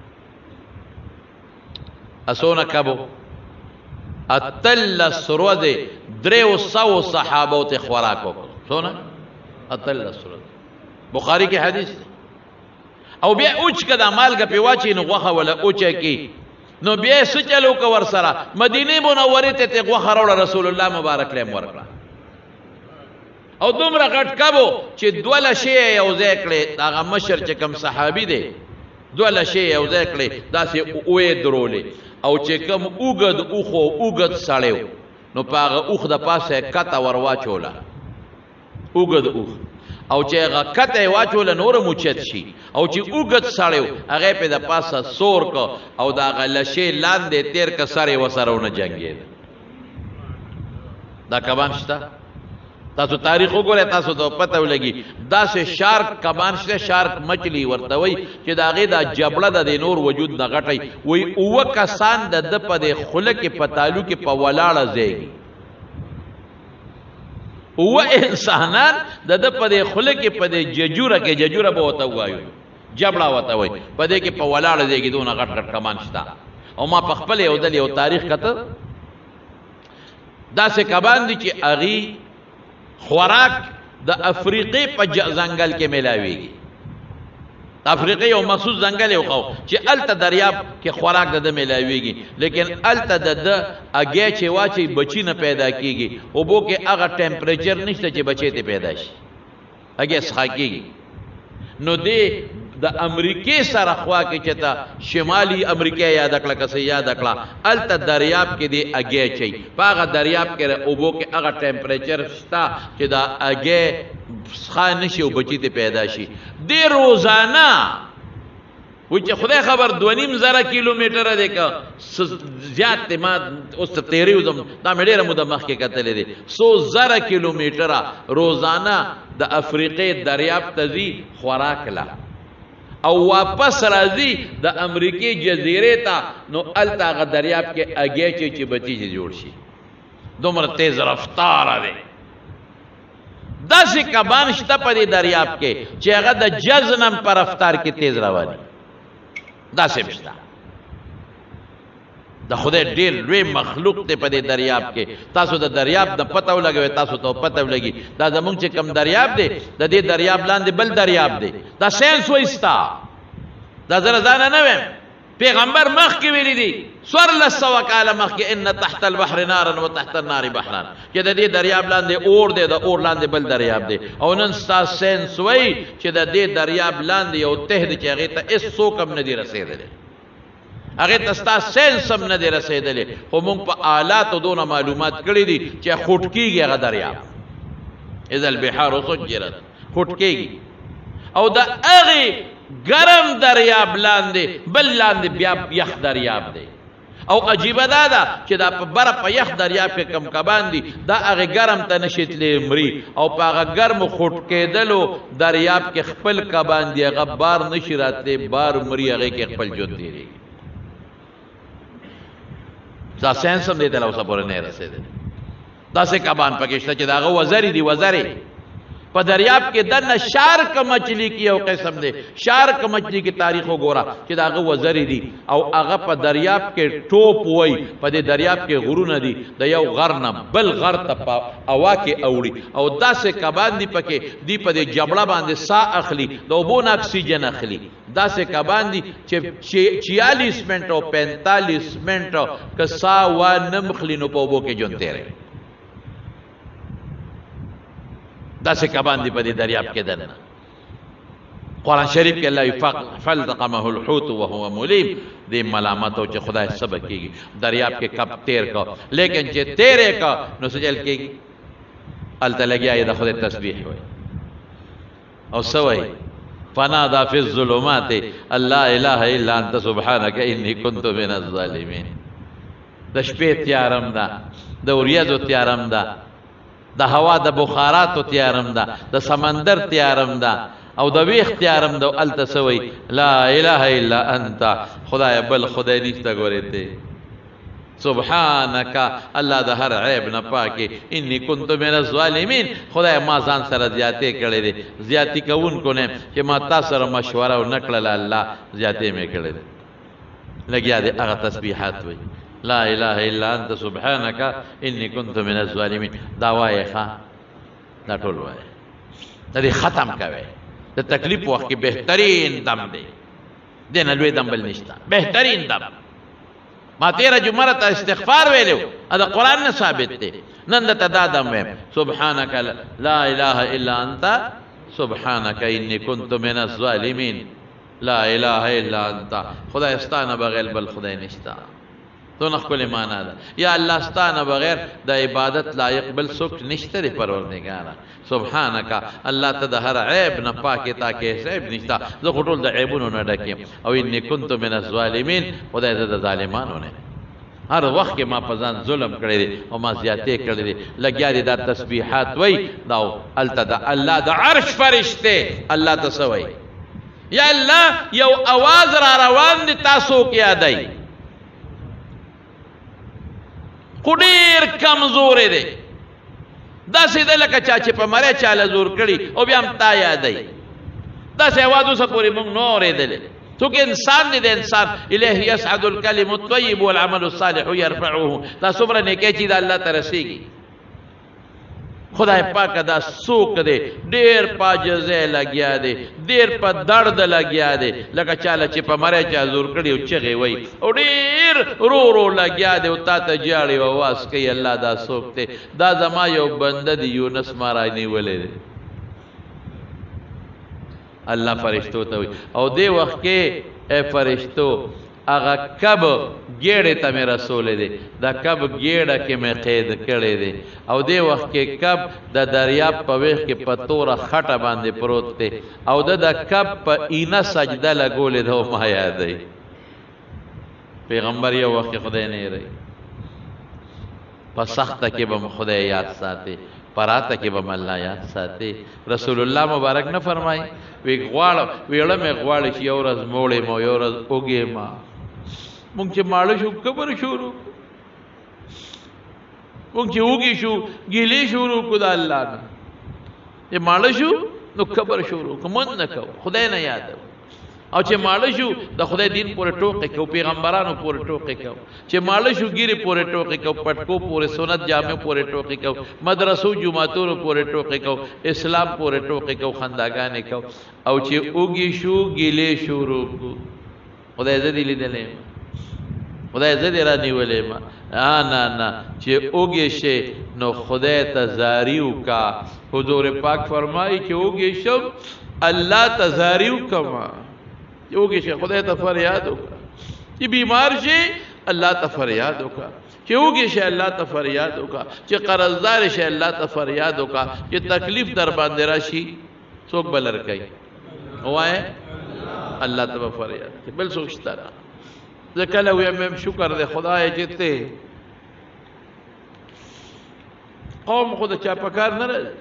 اسونه کبو اتل سروده 300 صحابه ته خوراک وکړو سونه اتل سروده بخاری کې حدیث او بیا اوچ کدا مالګه په واچي نو غوخه ولا اوچه کی نو بیا سچلو کو ور سره مدینه منوره ته غوخه راوړ رسول الله مبارک له ورکړه او دومره غټ کبو چې دوله شی یو ځای کړي هغه مشر چې کم صحابي دی دوله شی یو ځای کړي داسې اوې درولې او چې کم اوګد سړیو نو پاغه اوخ د پاسه کته ور واچوله اوګد اوخ او چې هغه کته واچوله نور موچت شي او چې اوګد سړیو هغه په د پاسه سور کو او دا غلشي لاندې تیر ک سره وسرهونه جنگید دا کبان شته تاسو تاریخ وګورئ تاسو ته پته ولګي داسې شارک کبان شته شارک مچلی ورته وایي چې د هغې دا جبړه د دې نور وجود نه غټئ وایي اووه کسان د ده په دې خوله کې په تالو کې په ولاړه ځایږي اووه انسانان د ده په دې خوله کې په دې ججوره کې ججوره به ورته ووایو جبړه ورته وایي په دې کې په ولاړه ځایږي دونه غټ غټ کمان شته او ما په خپل یو ځل یو تاریخ کته داسې کبان دي چې هغې خوراک د افریقې په ځنګل کې میلاویږي د افریقې یو مخصوص ځنګل یو خو چې هلته دریاب کې خوراک د ده میلاویږي لیکن هلته د ده اګی چې واچي بچي نه پیدا کېږي اوبو کې هغه ټمپریچر نشته چې بچی ته پیدا شي اګی څښا کېږي نو دې د امریکې سره خوا کې چې ته شمالي امریکا یاد کړه که څه یاد کړه هلته دریاب کې دې اګی چي په هغه دریاب کې اوبو کې هغه ټمپریچر شته چې دا اګی څښا نه شي او بچي ته پیدا شي دې روزانه وایي چې خدای خبر 2.5 کیلومیټره دی که زیات دی ما اوس ته تېرې وځم دا مې ډېره موده مخکې کتلی دی 100,000 کیلومیټره روزانه د افریقې دریاب ته ځي خوراک له او واپس راځي د امریکې جزیرې ته نو هلته هغه دریاب کې اګی چې بچي چې جوړ شي دومره تیز رفتاره دی داسې کبان شته په دې دریاب کې چې هغه د جزنم په رفتار کې تیز رواني داسې هم شته د خدای ډېر لوی مخلوق دی په دې دریاب کې تاسو د دریاب نه پته ولګوئ تاسو ته پته ولګي دا زمونږ چې کوم دریاب دی د دې دریاب لاندې بل دریاب دی دا ساینس وایي ستا دا زه ځانه نه ویم پیغمبر مخکې ویلي دي 1400 کاله مخکې ان تحت البحر نارا و تحت النار بحران چې د دې دریاب لاندې اور دی د اور لاندې بل دریاب دی او نن ستا ساینس وایي چې د دې دریاب لاندې یو ته دی چې هغې ته هېڅوک هم نه دي رسېدلی هغې ته ستا ساینس هم نه دی رسېدلی خو موږ په آلاتو دونه معلومات کړي دي چې خوټ کېږي هغه دریاب اذا البحار سجرت خوټ کېږي او د هغې ګرم دریاب لاندې بل لاندې بیا یخ دریاب دی او عجیبه دا ده چې دا په بره په یخ دریاب کې کم کبان دي دا هغې ګرم ته نشي تللی مري او په هغه ګرمو خوټ کېدلو دریاب کې خپل کبان دي هغه بار نشي راتلی بار مري هغې کې خپل ژوند تېرېږي دا ساینس هم دې ته لا اوسه پورې نه رسېدلی داسې کبان پکې شته چې د هغه وزرې دي وزرې په دریاب کې دننه شارک مچھلی کی یو قسم دی شارک مچھلی کی تاریخ وګوره چې د هغه وزرې دي او هغه په دریاب کې ټوپ وایي په دې دریاب کې غرونه دي د یو غر نه بل غر ته په هوا کې اوړي او داسې کبان دي پکې دي په دې جبړه باندې ساه اخلي د اوبو نه اکسیجن اخلي داسې کبان دي چې 46 منټه او 45 منټه که ساه ونه مخلي نو په اوبو کې ژوند تېروي داسې کبان دي په دې دریاب کې دننه قرآن شریف کې الله فالتقمه الحوت وهو ملیم دې ملامت او چې خدای صبر کېږي دریاب کې کب تیر کو لیکن چې تیرې کو نو سجل کېږي هلته لګیا یې د خدای تسبیح وایي او څه وایي فنادى في الظلمات ان لا اله الا انت سبحانك اني كنت من الظالمين د شپې تیارم ده د وریځو تیارم ده د هوا د بخاراتو تیارم ده د سمندر تیارم ده او د ویښ تیارم ده هلته څه وایي لا اله الا انت خدای بل خدای نشته ګورې ته سبحانك الله د هر عیب نه پاکې انی کنت من الظالمین خدای ما ځان سره زیاتې کړې دي زیاتې کوونکو نه چې ما تا سره مشوره ونه کړله الله زیاتې مې کړې دي لګیا دی هغه تسبیحات وایي لا اله الا انت سبحانك اني كنت من الظالمين دا وایي ښه دا ټول وایي دا دې ختم کوئ د تکلیف وخت کې بهترین دم دی دې نه لوی دم بل نشته بهترین دم ما تیره جمعه ته استغفار ویلو دا قرآن نه ثابت دی نن درته دا دم ویم سبحانك لا اله الا انت سبحانك اني كنت من الظالمين لا اله الا انت خدای ستا نه بغیر بل خدای نشته دونه ښکلې معنا ده یا الله ستا نه بغیر د عبادت لایق بل څوک نشته دی پروردګاره سبحانک الله ته د هر عیب نه پاکې تا کې عیب نشته زه خو ټول د عیبونو نه ډک یم او انی کنت من الظالمین خدای زه د ظالمانو نه هر وخت کې ما په ځان ظلم کړی دی او ما زیاتې کړی دی لګیا دي دا تسبیحات وای دا هلته د الله د عرش فرشته الله ته څه وایي یا الله یو اواز را روان دی تاسو کې یادای خو ډېر کمزورې دی داسې دی لکه چا چې په مرۍ چاله زور کړي او بیا هم تا یادوي داسې اواز اوسه پورې موږ نه اورېدلی څوک انسان دی د انسان الیه یصعد الکلم الطیب والعمل الصالح یرفعه دا څومره نیکۍ چې د الله ته رسېږي خدای پاک دا څوک دی ډېر په عاجزۍ لګیا دی ډېر په درد لګیا دی لکه چاله چې په مرۍ چا زور کړي او چغې وایي او ډېر رو رو لګیا دی او تا ته جاړي او اواز کوي الله دا څوک دی دا زما یو بنده دی یونس ما رانیولی دی الله فرشتو ته وایي او دې وخت کې ای فرشتو هغه کب ګیړې ته مې رسولی دی دا کب ګیړه کې مې قید کړی دی او دې وخت کې کب د دریاب په ویښ کې په توره خټه باندې پروت دی او د کب په اینه سجده لګولې ده او ما یادوي پیغمبر یو وخت خدای نه هېروي په سخته کې به م خدای یاد ساتي پراته کې به م الله یاد ساتي رسول الله مبارک نه فرمایي وی غواړم ویړه مې غواړي چې یو ورځ موړې مو یو ورځ اوږې ما مونږ چې ماړه شو قبر شروع مونږ چې اوږې شو ګیلې شروع کړو د الله نه چې ماړه شو نو قبر شروع کړو مونږ نه کوو خدای نه یادوو او چې ماړه شو د خدای دین پورې ټوقې کوو پیغمبرانو پورې ټوقې کوو چې ماړه شو ګیرې پورې ټوقې کوو پټکو پورې سنت جامع پورې ټوقې کوو مدرسو جوماتونو پورې ټوقې کوو اسلام پورې ټوقې کوو خنداګانې کوو او چې اوږې شو ګیلې شروع کړو خدای زه دې لیدلی یم خدای زه دې رانیولی یم نه نه چې اوږې شي نو خدای ته زاري وکړه حضور پاک فرمایي چې اوږې شم الله ته زاري وکړم اوږې شي خدای ته فریاد وکړه چې بیمار شي الله ته فریاد وکړه چې اوږې شي الله ته فریاد وکړه چې قرضدار شي الله ته فریاد وکړه چې تکلیف در باندې راشي څوک به لرکوي ووایه الله ته به فریاد کوي بل څوک شته نه زه کله ویم شکر دی خدای چې ته قوم خو د چا په کار نه راځي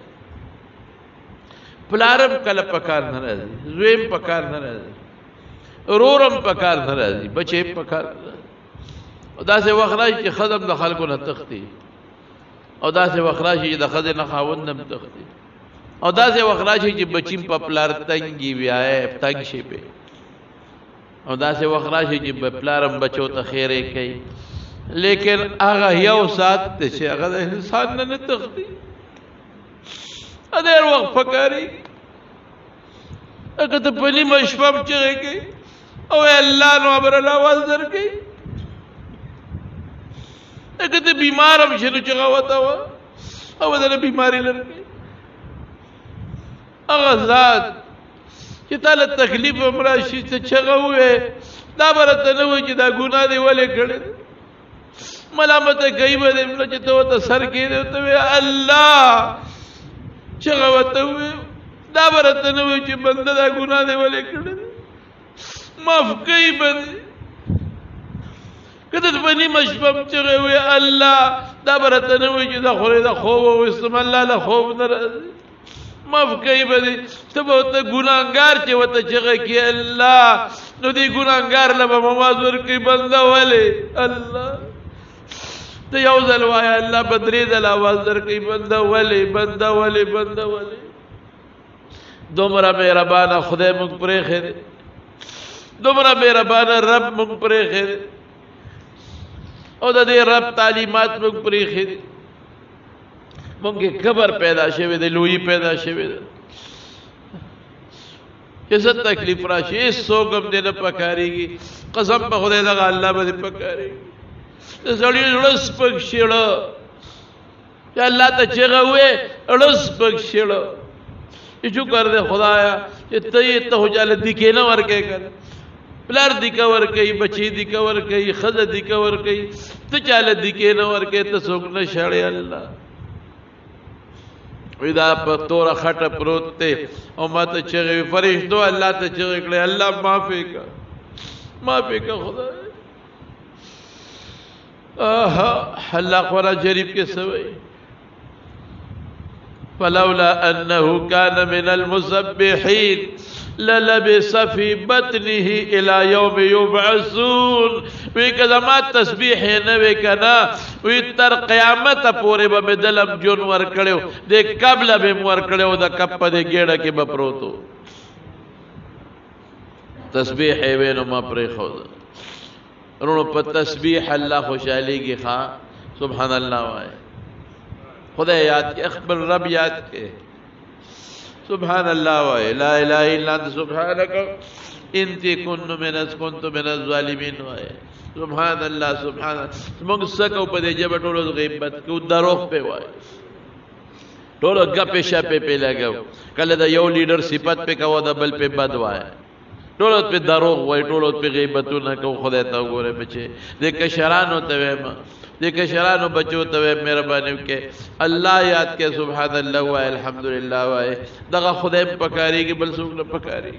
پلارم کله په کار نه راځي زویم په کار نه راځي رورم په کار نه راځي بچې په کار نه راځي او داسې وخت راشي چې ښځه هم د خلکو نه تښتي او داسې وخت راشي چې د ښځې نه خاوند هم تښتي او داسې وخت راشي چې بچي په پلار تنګي بیایې تنګ شي پې او داسې وخت راشي چې پلار هم بچو ته خیرې کوي لیکن هغه یو ساعت دی چې هغه د انسان نه نه تښتي ډېر وخت پکاري هغه ته په نیمه شپه هم چغې کوي او الله نو امر اواز درکوي هغه ته بیمار هم شي نو چغه وتوه او دله بیماري لري هغه ذات چې تاله تکلیف هم راشي ته چغه ووې دا به راته نه وایي چې دا ګناه دې ولې کړې ملامته کوي به دې مړه چې ته ورته سر کښېنې ورته وایې الله چغه ورته ووې دا به راته نه وایي چې بنده دا ګناه دې ولې کړې معاف کوي به دې که ته په نیمه شپه هم چغې ووایې الله دا به راته نه وایي چې دا خورې د خوب وویستم الله له خوب نه راځي معاف کوي به دې ته به ورته ګناهګار چې ورته چغه کړي الله نو دې ګناهګار له به مواز ورکوي بنده ولې الله ته یو ځل وایه الله به درې ځله اواز درکوي بنده ولې بنده ولې بنده ولې دومره مهربانه خدای موږ پرېښی دی دومره مهربانه رب موږ پرېښی دی او د دې رب تعلیمات موږ پرېښی دي موږ کې کبر پیدا شوی دی لویي پیدا شوی ده چې څه تکلیف راشي هېڅوک هم دې نه پکارېږي قسم په خدای دغه الله به دې پکارېږي د سړي زړه سپک شېړه چې الله ته چغه وې زړه سپک شېړه شکر دې خدایا چې ته یې ته خو چاله دیکې نه ورکوې که نه پلار دیکه ورکوي بچی دیکه ورکوي ښځه دیکه ورکوي ته چاله دیکې نه ورکوې ته څوک نه شړې الله وی دا په توره خټه پروت دی او ما ته چغې وي فرشتو الله ته چغې کړې الله معافې که معافې که خدای اللہ قرآن شریف کے سوئی فلولا انه كان من المسبحين للبس في بطنه الى يوم يبعثون وی کزما تسبیح نوے کنا وی تر قیامت پورے به دلم جون ور کړو د قبل به ور کړو د کپ د ګډه کې بپروتو تسبیح وینو ما پرې خو رونو په تسبیح الله خوشالي کې ښا سبحان الله وای خدا یاد کے اخبر رب یاد کے سبحان اللہ وائے لا الہ الا انت سبحانک انتی کنت من الظالمین وائے سبحان اللہ سبحان اللہ منگ سکو پا دے جب ٹولو غیبت کو دروخ پہ وائے ٹولو گپے شپے پہ لگو کل دا یو لیڈر صفت پہ کوا دا بل پہ بد وائے ٹولو پہ دروخ وائے ٹولو پہ غیبتو نہ کو خدا تا گورے بچے دیکھ کشرانو توے ماں دیکھ شرانو بچو توے مہربانی کے اللہ یاد کے سبحان اللہ وائے الحمدللہ وائے دغا خدای پکاری کی بل سوک نہ پکاری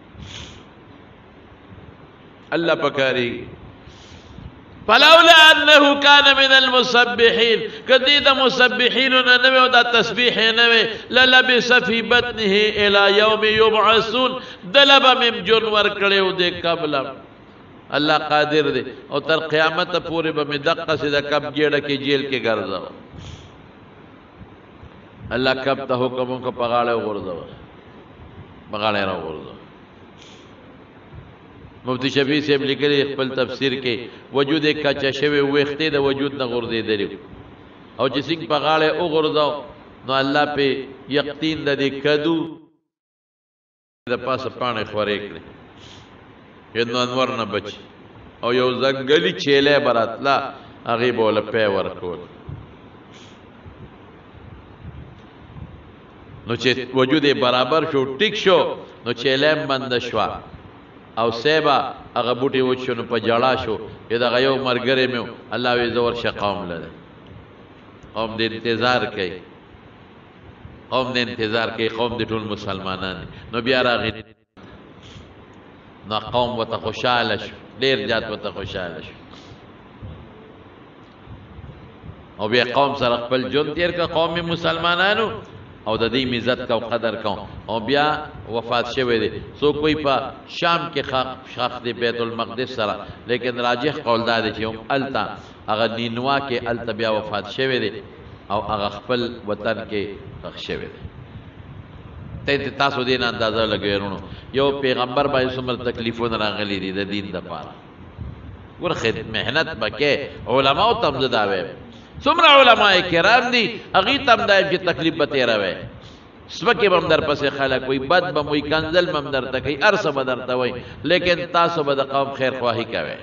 اللہ پکاری فلولا انه كان من المسبحين كديد مسبحين نوے دا تسبیح نوے للبس في بطنه الى يوم يبعثون دلب من جنور کڑے دے قبل اللہ قادر دے اور تر قیامت پورے بمی دقہ سے دا کب گیڑا کی جیل کے گرزا اللہ کب تا حکموں کو پغاڑے غرزا پغاڑے رو غرزا مفتی شفیع سے لکھے اقبل تفسیر کے وجود ایک کچا شوے ویختے دا وجود نا غرزے دے اور جسنگ پغاڑے او غرزا نو اللہ پہ یقین دا دے کدو دا پاس پانے خوریک لے یدنو انور نہ بچ او یو زنگلی چیلے براتلا اغیب اولا پی ورکول نو چه وجود برابر شو ٹک شو نو چیلیم بند شوا او سیبا اغا بوٹی وچشو نو پا جڑا شو ید اغا یو مرگرے میں اللہ وی زور شا قوم لدے قوم دے انتظار کئی قوم دے ٹول مسلمانان نو بیارا غیر نو قوم وتا خوشحال شو دیر جات وتا خوشحال شو او بیا قوم سره خپل جون تیر کا قوم مسلمانانو او د دې عزت کا قدر کا او بیا وفات شوه دي سو کوئی پا شام کے خاخ دے بیت المقدس سره لیکن راجح قول دا دی چې التا اغه نینوا کې التا بیا وفات شوه دي او اغه خپل وطن کې خخ شوه دي تے تاسو دین اندازہ لگے رونو یو پیغمبر بائی سمر تکلیفون راغلی دی دا دین دا پارا ور خد محنت بکے علماء تمزداوے سمر علماء کرام دی اغی تمدائم کی تکلیف بتے روے سبکی بمدر پس خلق وی بد بموی کنزل بمدر تکی ارس بدر توی لیکن تاسو بدا قوم خیر خواہی کوے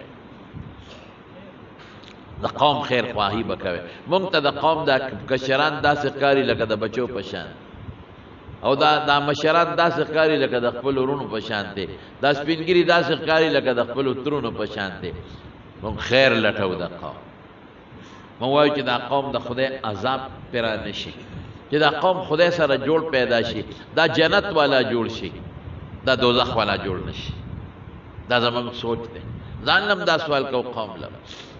دا قوم خیر خواہی بکوے مونگتا دا قوم دا کشران دا سکاری لکا دا بچو پشان او دا مشران دا سخکاری لکا دا خپل ورونو پشانتے دا سپینگیری دا سخکاری لکا دا خپل ترونو پشانتے من خیر لٹھو دا قوم من وایو چی دا قوم دا خدای عذاب پیرا نشی چی دا قوم خدای سر جوڑ پیدا شی دا جنت والا جوڑ شی دا دوزخ والا جوڑ نشی دا زمان سوچ دے زانلم دا سوال کو قوم لگا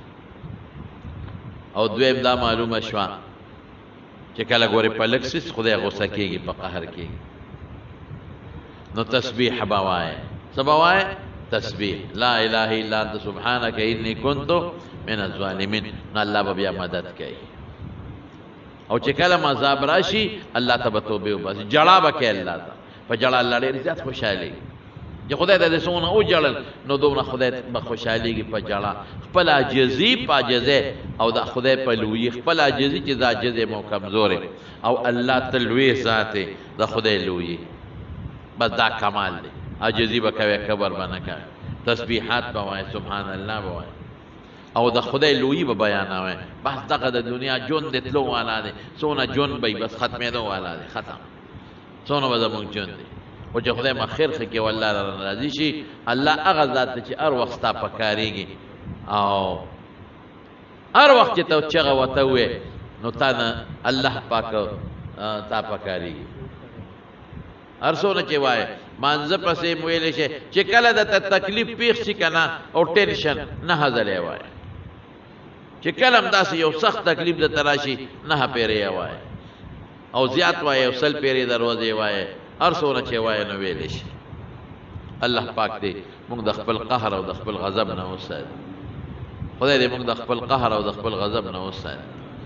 او دویم دا معلوم شوان چکل گوری پا لکسیس خدای غصہ کی گی پا قہر کی گی نو تسبیح باوائے سباوائے تسبیح لا الہ الا انت سبحانک انی کنتو من الظالمین نو اللہ ببیا مدد کئی او چکل مذاب راشی اللہ تبا توبے باسی جڑا بکے اللہ تا پا جڑا اللہ دیر زیاد خوشحالی جو خدای دا سونا او جڑل نو دونا خدای بخوشحالی گی پا جڑا خپل عجزی پا جزے او دا خدای پا لوی خپل عجزی چی دا جزے مو کمزورے او اللہ تلوی ذاتے دا خدای لوی بس دا کمال دے عجزی بکوے کبر بنکوے تسبیحات بوائے سبحان اللہ بوائے او دا خدای لوی با بیانا ہوئے بس دا دنیا جون دے تلو والا دے سونا جون بای بس ختمے دو والا دے ختم سونا بزا مونگ جون دے و چه خدای ما خیر خکی واللہ را راضی شی اللہ اغا ذات چه ار وقت تا پکاری گی او ار وقت چه تا چغا وطاوے نو تا نا اللہ پاک تا پکاری گی ار سونا چه وائے مانزه پسے مویلے شے چه کل دا تا تکلیف پیخ شی کنا او ٹینشن نا حضلے وائے چې کله هم داسې یو سخت تکلیف د تراشي 9 پیرې وای او زیات وای او سل پیرې دروازې وای هر څونه چې وای نو ویل شي الله پاک دې موږ د خپل قهر او د خپل غضب نه وساتي خدای دې موږ د خپل قهر او د خپل غضب نه وساتي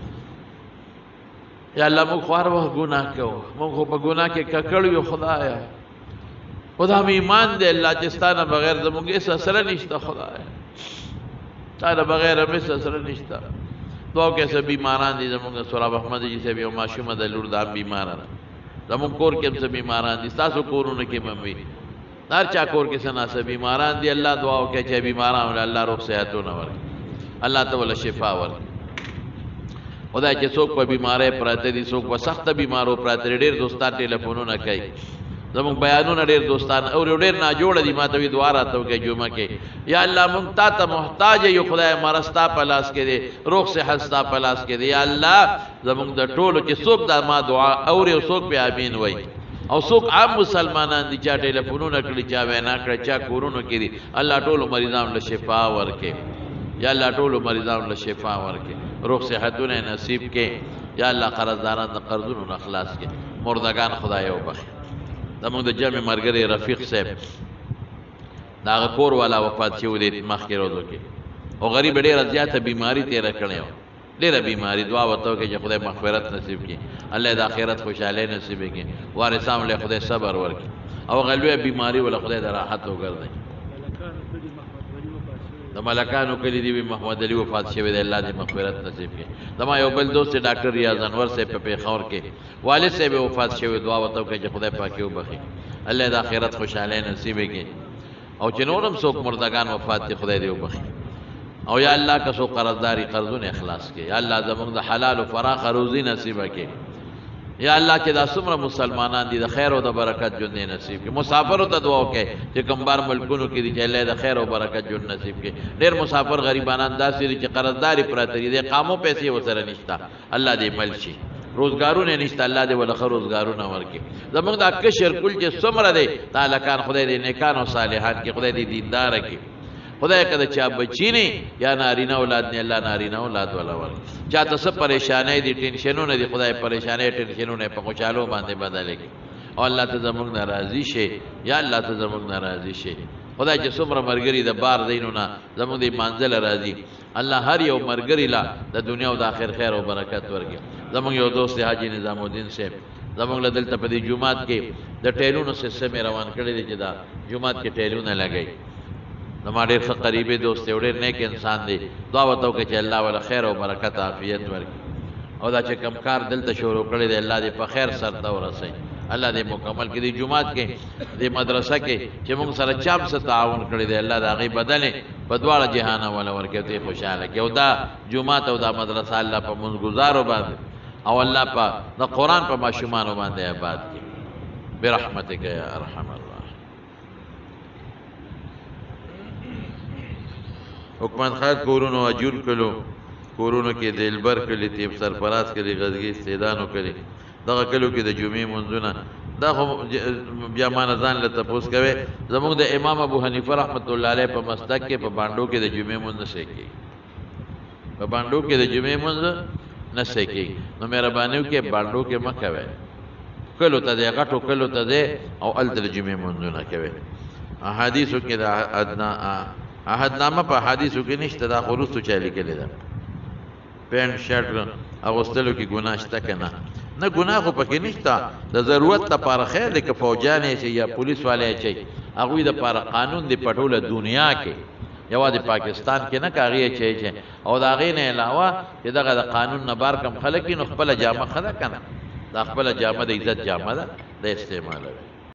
یا الله موږ خو هر وخت ګناه کوو موږ خو په ګناه کې ککړ یو خدایا خدا مې ایمان دې الله چې ستانه بغیر زموږ هیڅ سره نشته خدایا ستانه بغیر مې سره نشته دعا کې سه بیماران دي زموږ سوراب احمد جی سے یو ماشومه د لور دام بیمار زموږ کور کې هم سه بیماران دي تاسو کورونه کې مې هر چا کور کې سنا سه بیماران دي الله دعا وکړي چې بیماران ول الله روغ صحتونه ورکړي الله تعالی شفا ورکړي خدای چې څوک په بیمارۍ پراته دي څوک په سخته بیمارو پراته ډېر دوستان ټلیفونونه کوي زموږ بیانونه ډېر دوستان او ډېر ناجوړه دي ما ته وی دعا راته وکړي جمعه کې یا الله موږ تا ته محتاج یو خدای مرستا په لاس کې دی روغ صحت ستا په لاس کې دی یا الله زموږ د ټولو چې څوک دا ما دعا اوري او څوک په امین وایي او څوک عام مسلمانان دي چا ټلیفونونه کړي چا وینا کړي چا کورونو کې دي الله ټولو مریضانو له شفا ورکړي یا الله ټولو مریضانو له شفا ورکړي روغ صحتونه نصیب کې یا الله قرضداران د قرضونو نه خلاص کې مردگان خدای وبخي زموږ د جمع مرګري رفیق صاحب دا کور والا وفات شوی دی مخکې ورځو کې او غریب ډېره زیاته بیماری تېره کړې وه ډېره بیماری دعا ورته وکړي چې خدای مغفرت نصیب کړي الله د آخرت خوشحالۍ نصیب کړي وارثانو له خدای صبر ورکړي او هغه لویه بیماري وله خدای د راحت وګرځوي د ملکانو کلی دی محمد علي وفات شوی دی الله دې مغفرت نصیب کړي زما یو بل دوست ډاکټر ریاض انور صاحب په پېښور کې والد صاحب وفات شوی دعا ورته وکړي چې خدای پاک یې وبخي الله د آخرت خوشحالۍ نصیب کړي او چې نور هم څوک مردگان وفات دي خدای دې وبخي او یا الله که څوک قرضداري قرضونه اخلاص کړي یا الله زموږ د حلال او فراخ روزي نصیب کړي یا الله چې دا څومره مسلمانان دي د خیر او د برکت ژوند نصیب کړي مسافرو ته دعا وکړي چې کوم بار ملکونو کې دي چې الله د خیر او برکت ژوند نصیب کړي ډېر مسافر غریبانان داسې دي چې قرضداري پراته دي د قامو پیسې ورسره نشته الله دې مل شي روزګارونه نشته الله دې ولخه روزګارونه ورکړي زموږ دا کشر کل چې څومره دی تعالی کان خدای دې نیکان او صالحان کې خدای دې دیندار کړي خدای کده چا بچی نه یا نارینه اولاد نه الله نارینه اولاد ولا ور چاته څه پریشانې دي ټینشنونه دي خدای پریشانې ټینشنونه په خوشالو باندې بدل کړي او الله ته زموږ ناراضي شي یا الله ته زموږ ناراضي شي خدای چې څومره مرګري د بار دینونه زموږ د منزل راضي الله هر یو مرګري لا د دنیا او د آخر خیر او برکت ورکړي زموږ یو دوست حاجی نظام الدین صاحب زموږ له دلته په دې جمعات کې د ټیلونو سیستم روان کړی دی چې دا جمعات کې ټیلونه لګي زما ډېر ښه قریبي دوست دی او ډېر نیک انسان دی دعا ورته وکړئ چې الله وله خیر او برکت عافیت ورکړي او دا چې کوم کار دلته شروع کړی دی الله دې په خیر سرته ورسوي الله دې مکمل کړي دې جومات کې دې مدرسه کې چې موږ سره چا هم څه تعاون کړی دی الله د هغې بدلې په دواړه جهانه وله ورکړي او ته یې خوشحاله کړي او دا جومات او دا مدرسه الله په منځګزارو باندې او الله په د قرآن په ماشومانو باندې آباد کړي برحمتک یا ارحم الراحمین حکمت خان کورونو اجور کلو کورونو کې دلبر کلی تیب سرفراز کلی غزگی استعدانو کلی دغه کلو کې د جمعې منځونه دا خو بیا ما نه ځان له تپوس کوي زموږ د امام ابو حنیفه رحمت الله علیه په مسلک کې په بانډو کې د جمعې منځ نه شي کېږي په بانډو کې د جمعې منځ نه شي کېږي نو مهرباني وکړئ بانډو کې مه کوئ کلو ته دی غټو کلو ته دی او هلته د جمعې منځونه کوئ احادیثو کې د عهدنامه په حدیثو کې نشته دا خو وروستو چا لیکلې ده پینټ شرټ اغوستلو کې ګناه شته که نه نه ګناه خو پکې نشته د ضرورت لپاره خیر دی که فوجیان یې یا پولیس والی اچوي هغوی دپاره قانون دی په ټوله دنیا کې یوازې پاکستان کې نه که هغې اچوي او د هغې نه علاوه چې دغه د قانون نه بار کم خلک وي نو خپله جامه ښه ده که نه دا خپله جامه د عزت جامه ده د استعمالوي